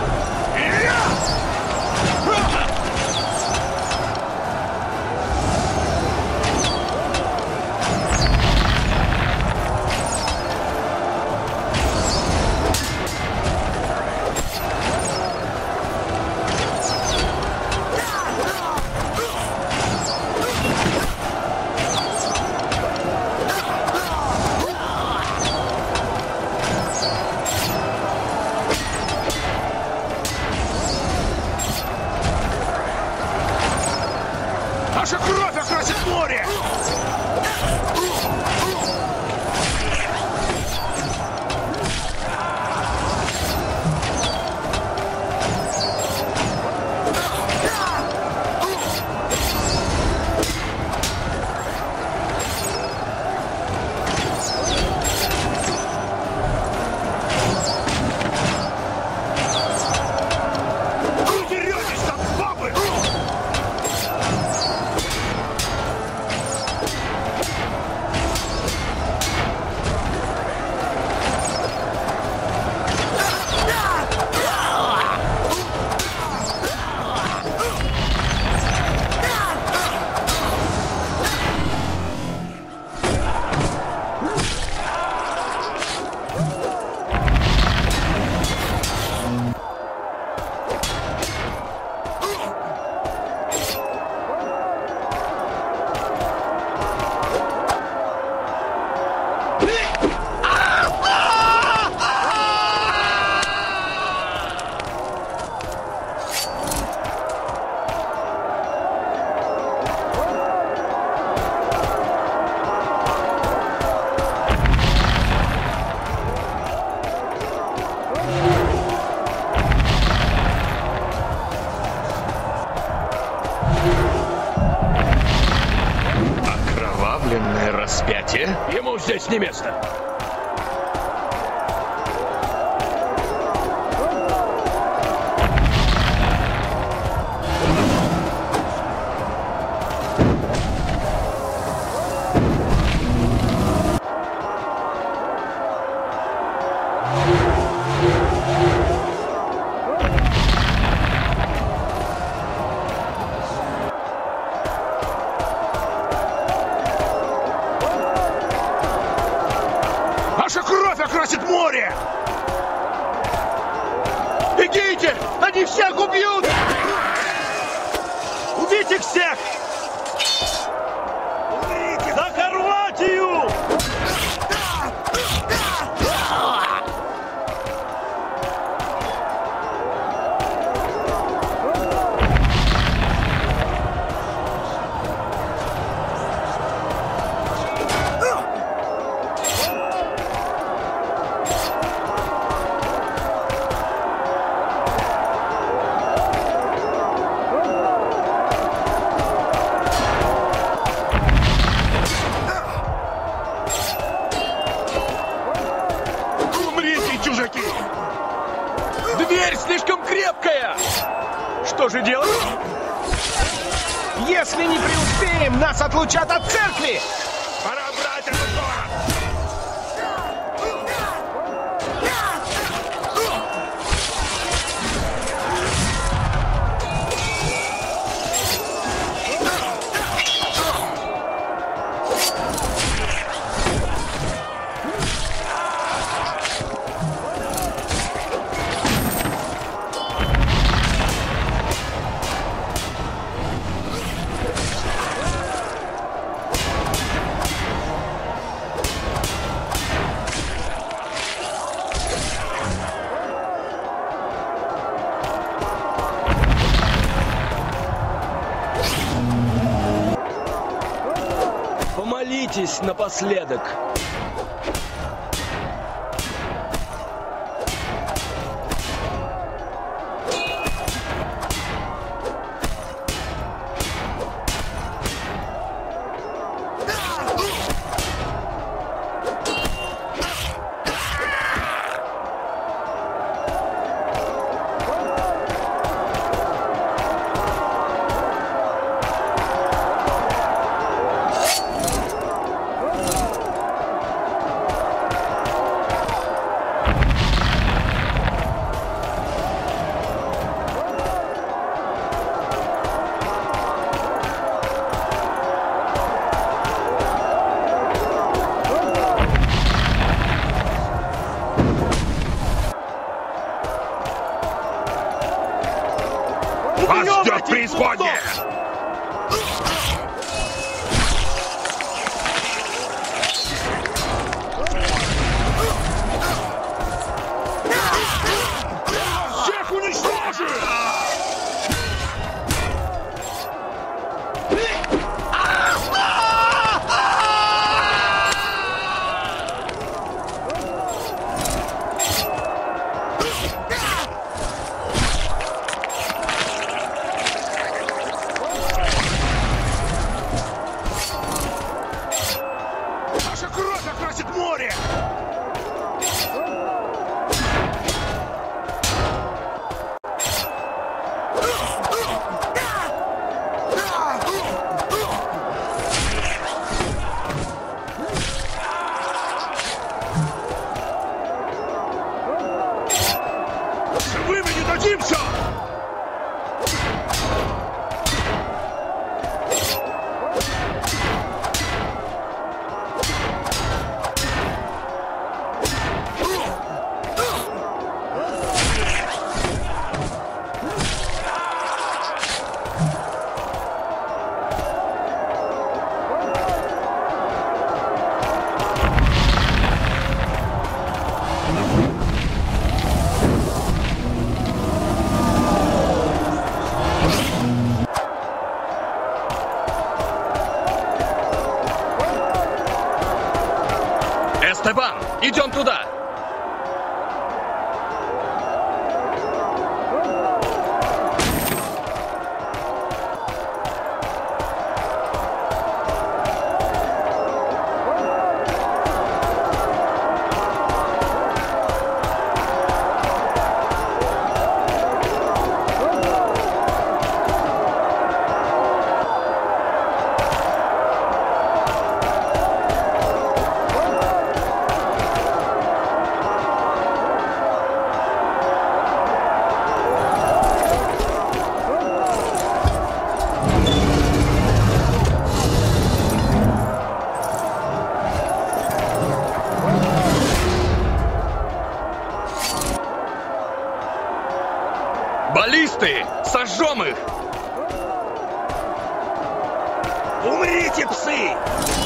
Speaker 12: Наша кровь окрасит море! Вы деретесь, как бабы!
Speaker 9: Окровавленное распятие?
Speaker 6: Ему здесь не место.
Speaker 12: Они всех убьют! Убить их всех! За Хорватию!
Speaker 3: Дверь слишком крепкая! Что же делать?
Speaker 12: Если не преуспеем, нас отлучат от церкви!
Speaker 2: Пора брать этот город!
Speaker 6: Помолитесь напоследок.
Speaker 2: Вас ждет преисподняя!
Speaker 12: Всех уничтожим! Наша кровь окрасит море! Живыми не дадимся!
Speaker 3: Эстебан, идем туда!
Speaker 10: Баллисты! Сожжем их!
Speaker 12: Умрите, псы!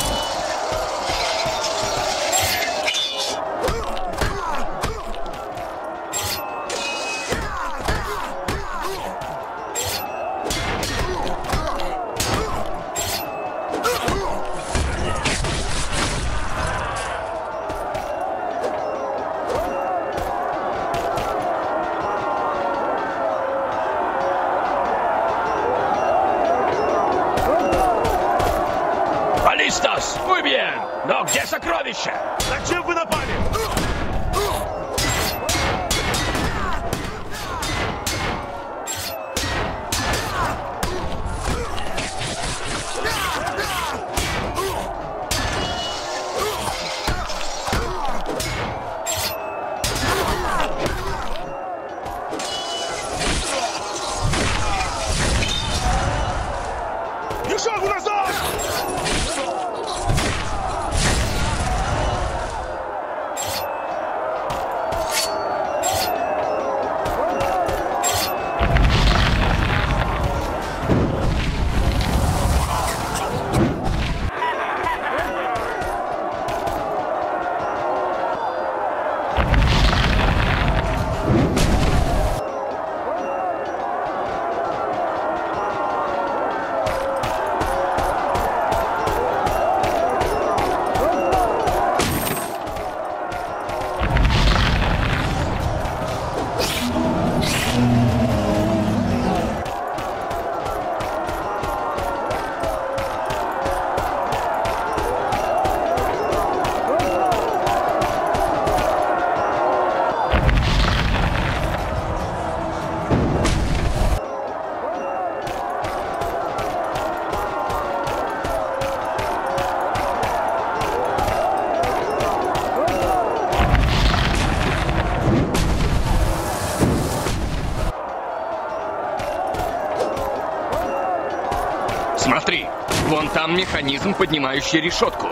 Speaker 6: Баллистос! Muy bien! Но где сокровища?
Speaker 12: Зачем вы напали? Ни шагу назад!
Speaker 9: Смотри, вон там механизм, поднимающий решетку.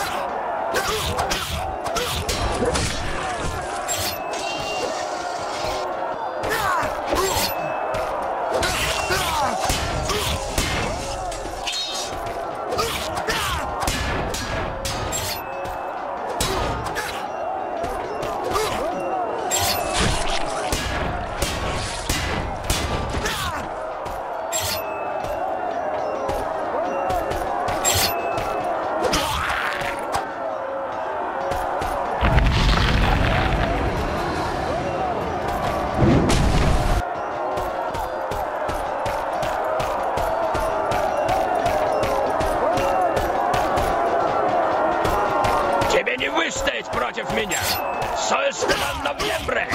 Speaker 6: Тебе не выстоять против меня! Соэстебан Новьембре!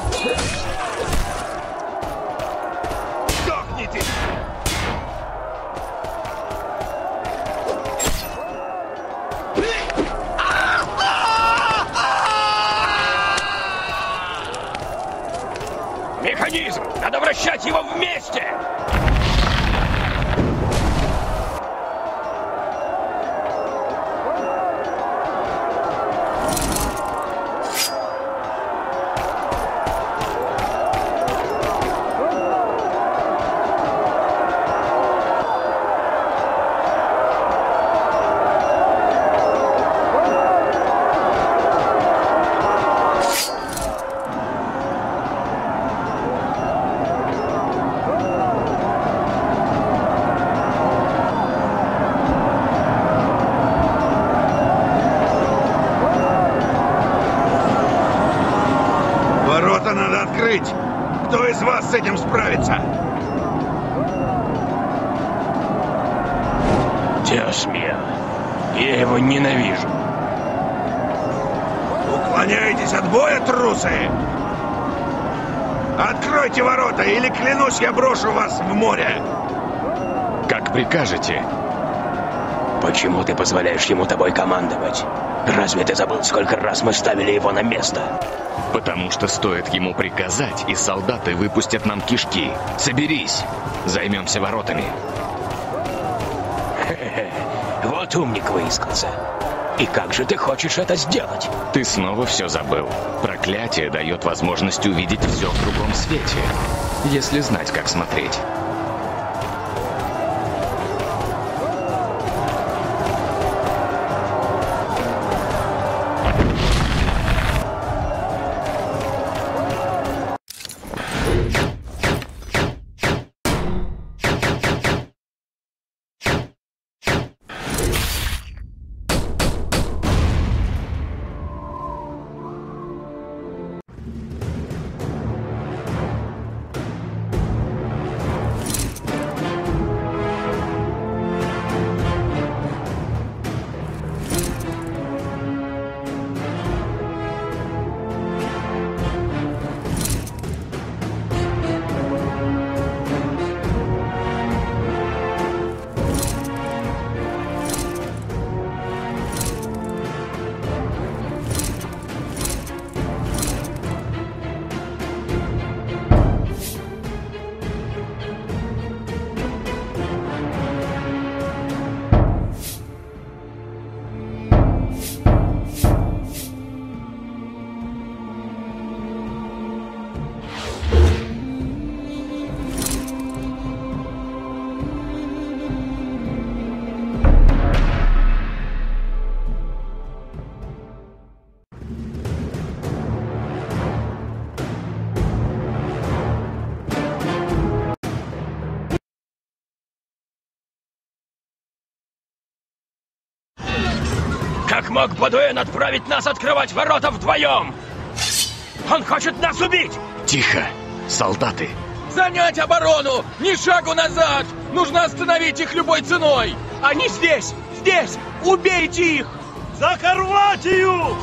Speaker 12: Сдохните!
Speaker 6: Механизм! Надо вращать его вместе!
Speaker 2: Ворота надо открыть! Кто из вас с этим справится?
Speaker 6: Диос мио, я его ненавижу.
Speaker 2: Уклоняетесь от боя, трусы? Откройте ворота, или, клянусь, я брошу вас в море!
Speaker 9: Как прикажете.
Speaker 6: Почему ты позволяешь ему тобой командовать? Разве ты забыл, сколько раз мы ставили его на место?
Speaker 9: Потому что стоит ему приказать, и солдаты выпустят нам кишки. Соберись, займемся воротами.
Speaker 6: Вот умник выискался. И как же ты хочешь это сделать?
Speaker 9: Ты снова все забыл. Проклятие дает возможность увидеть все в другом свете, если знать, как смотреть.
Speaker 6: Как мог Бодуэн отправить нас открывать ворота вдвоем? Он хочет нас убить!
Speaker 9: Тихо, солдаты.
Speaker 3: Занять оборону! Ни шагу назад! Нужно остановить их любой ценой!
Speaker 12: Они здесь! Здесь! Убейте их! За Хорватию!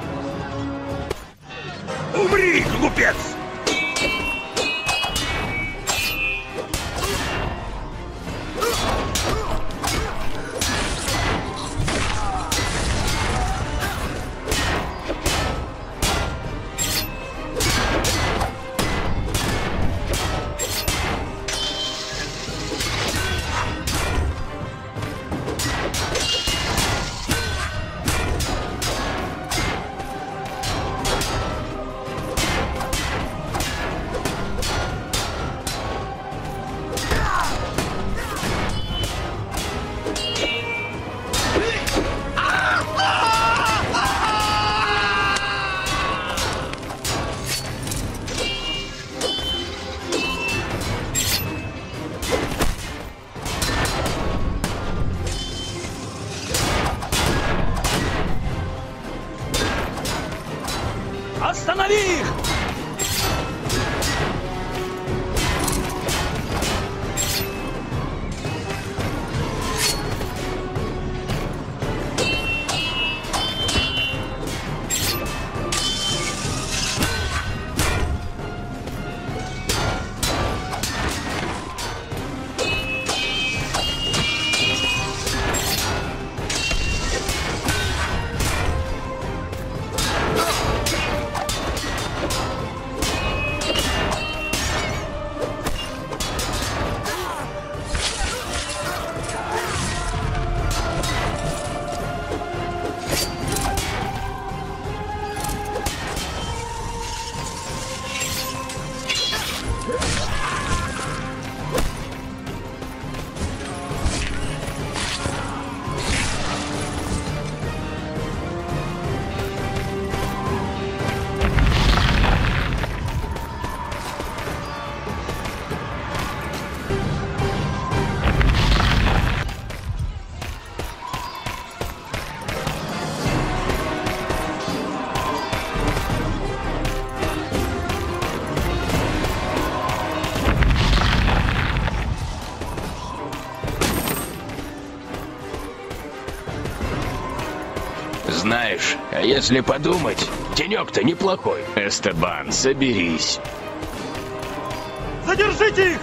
Speaker 2: Умри, глупец!
Speaker 12: Останови их!
Speaker 6: Знаешь, а если подумать, денек-то неплохой.
Speaker 9: Эстебан, соберись.
Speaker 12: Задержите их!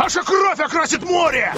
Speaker 2: Ваша кровь окрасит море!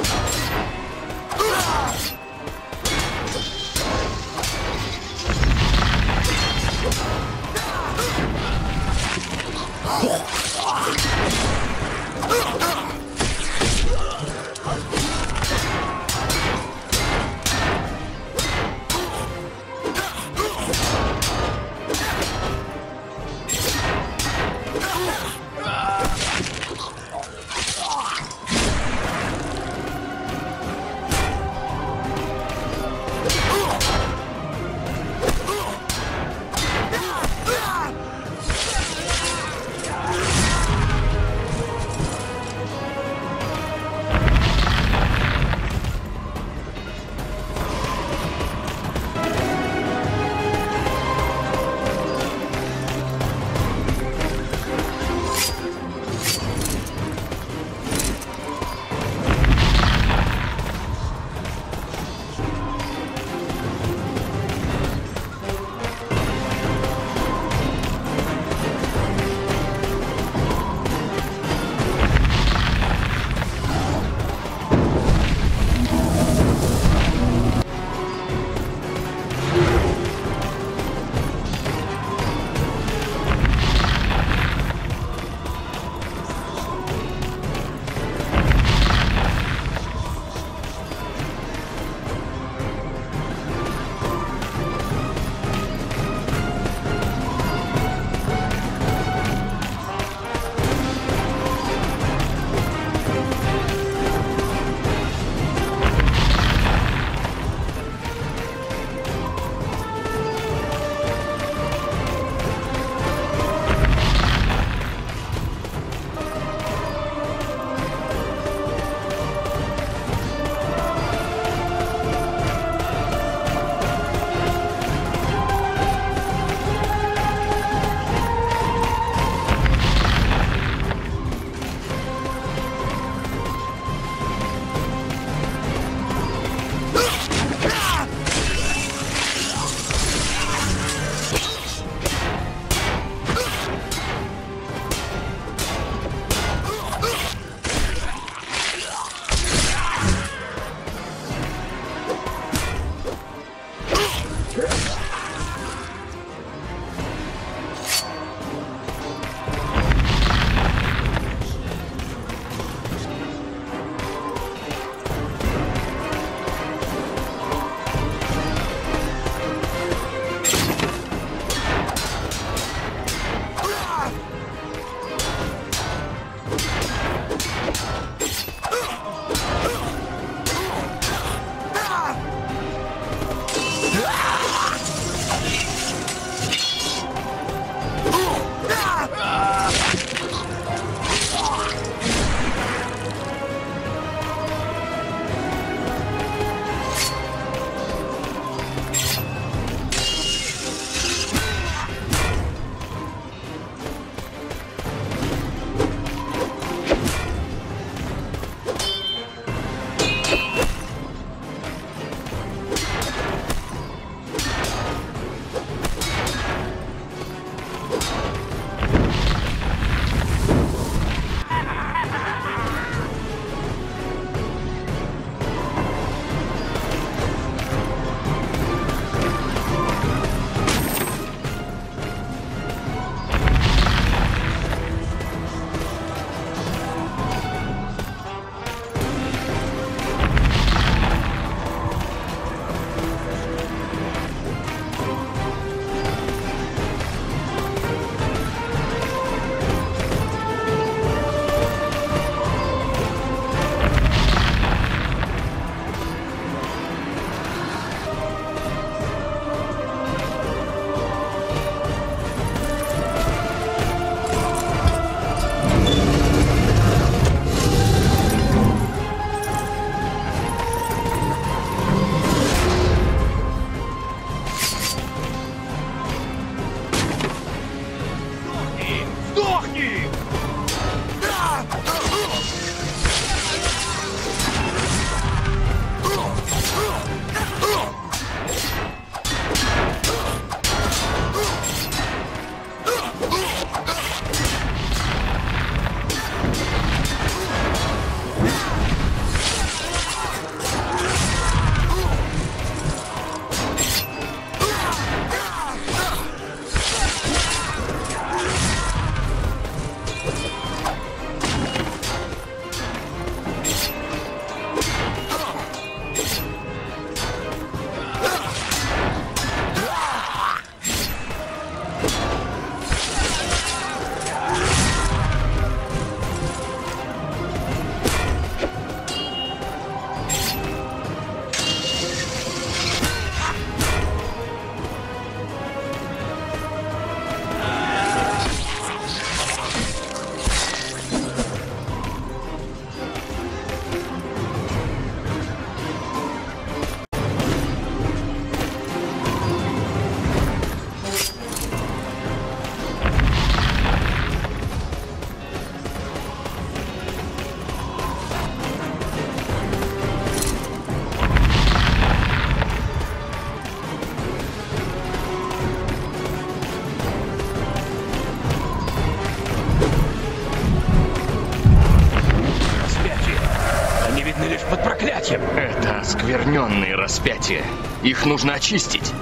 Speaker 9: распятие. Их нужно очистить.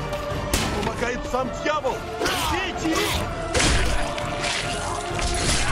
Speaker 12: Помогает сам дьявол! Бейте их!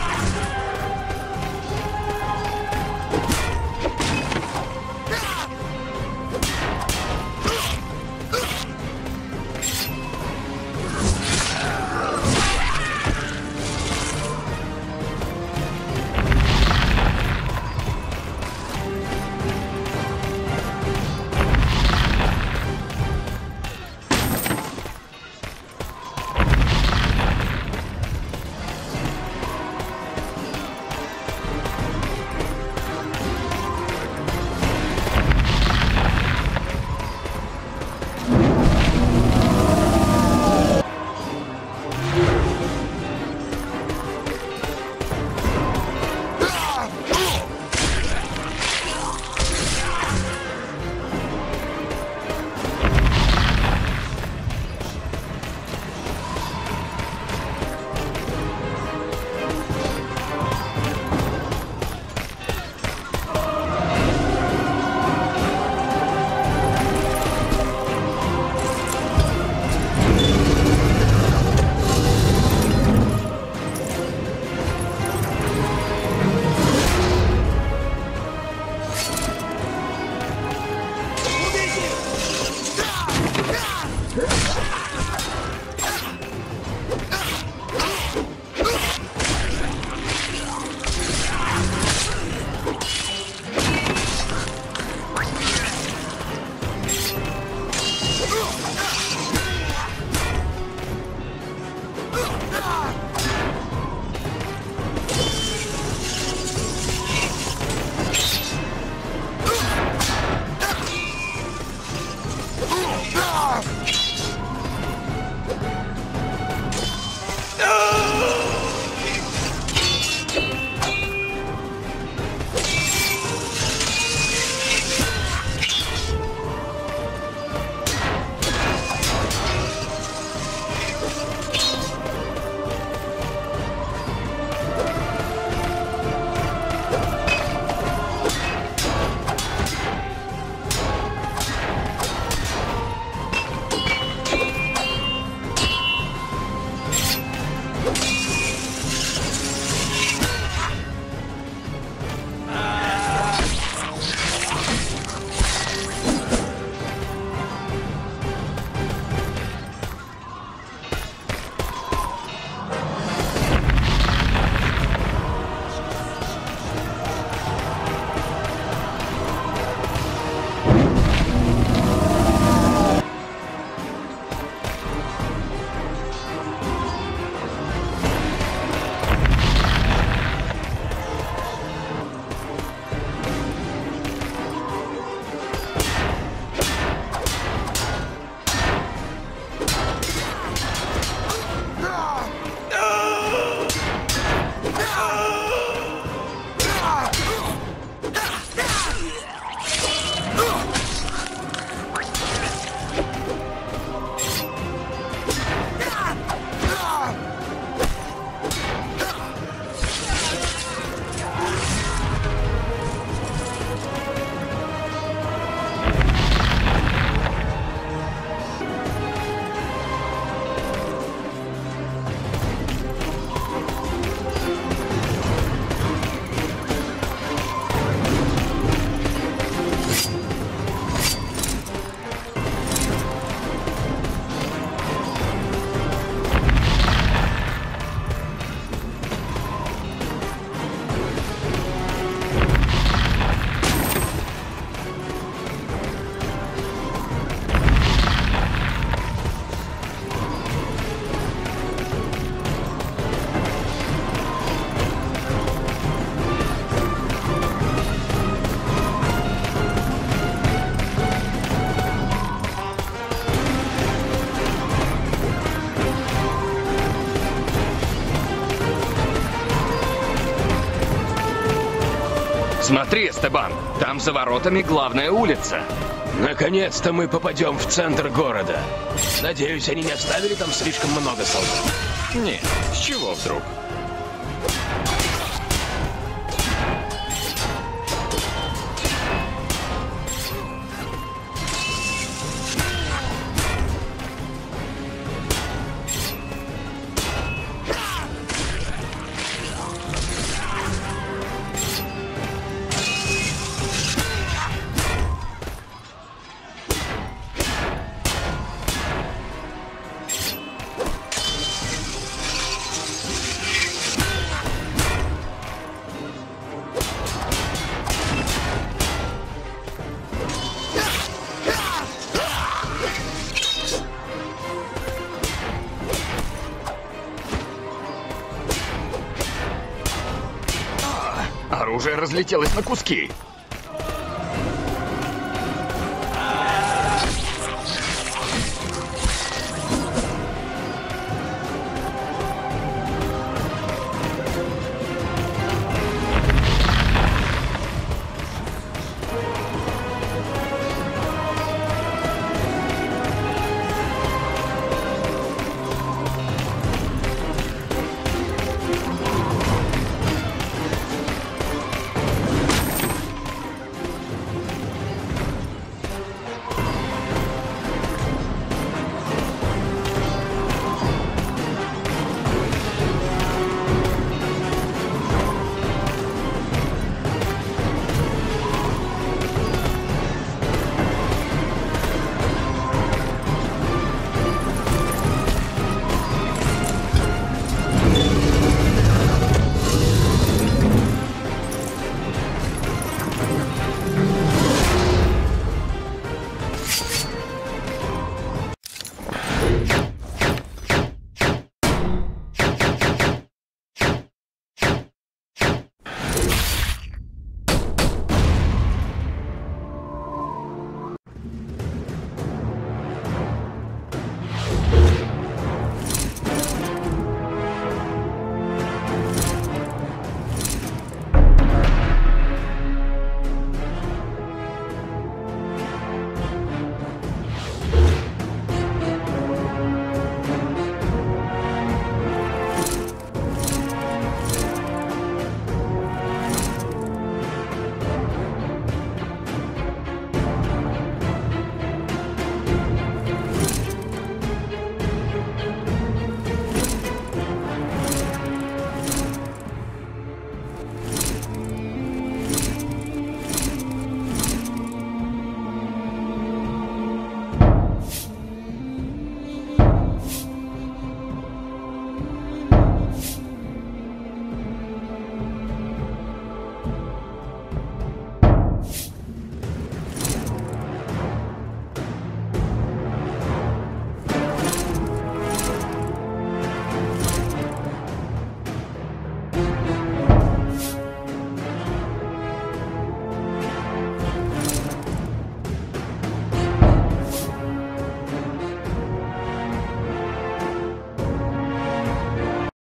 Speaker 9: Смотри, Эстебан, там за воротами главная улица.
Speaker 6: Наконец-то мы попадем в центр города. Надеюсь, они не оставили там слишком много солдат.
Speaker 9: Нет, с чего вдруг? Оружие разлетелось на куски.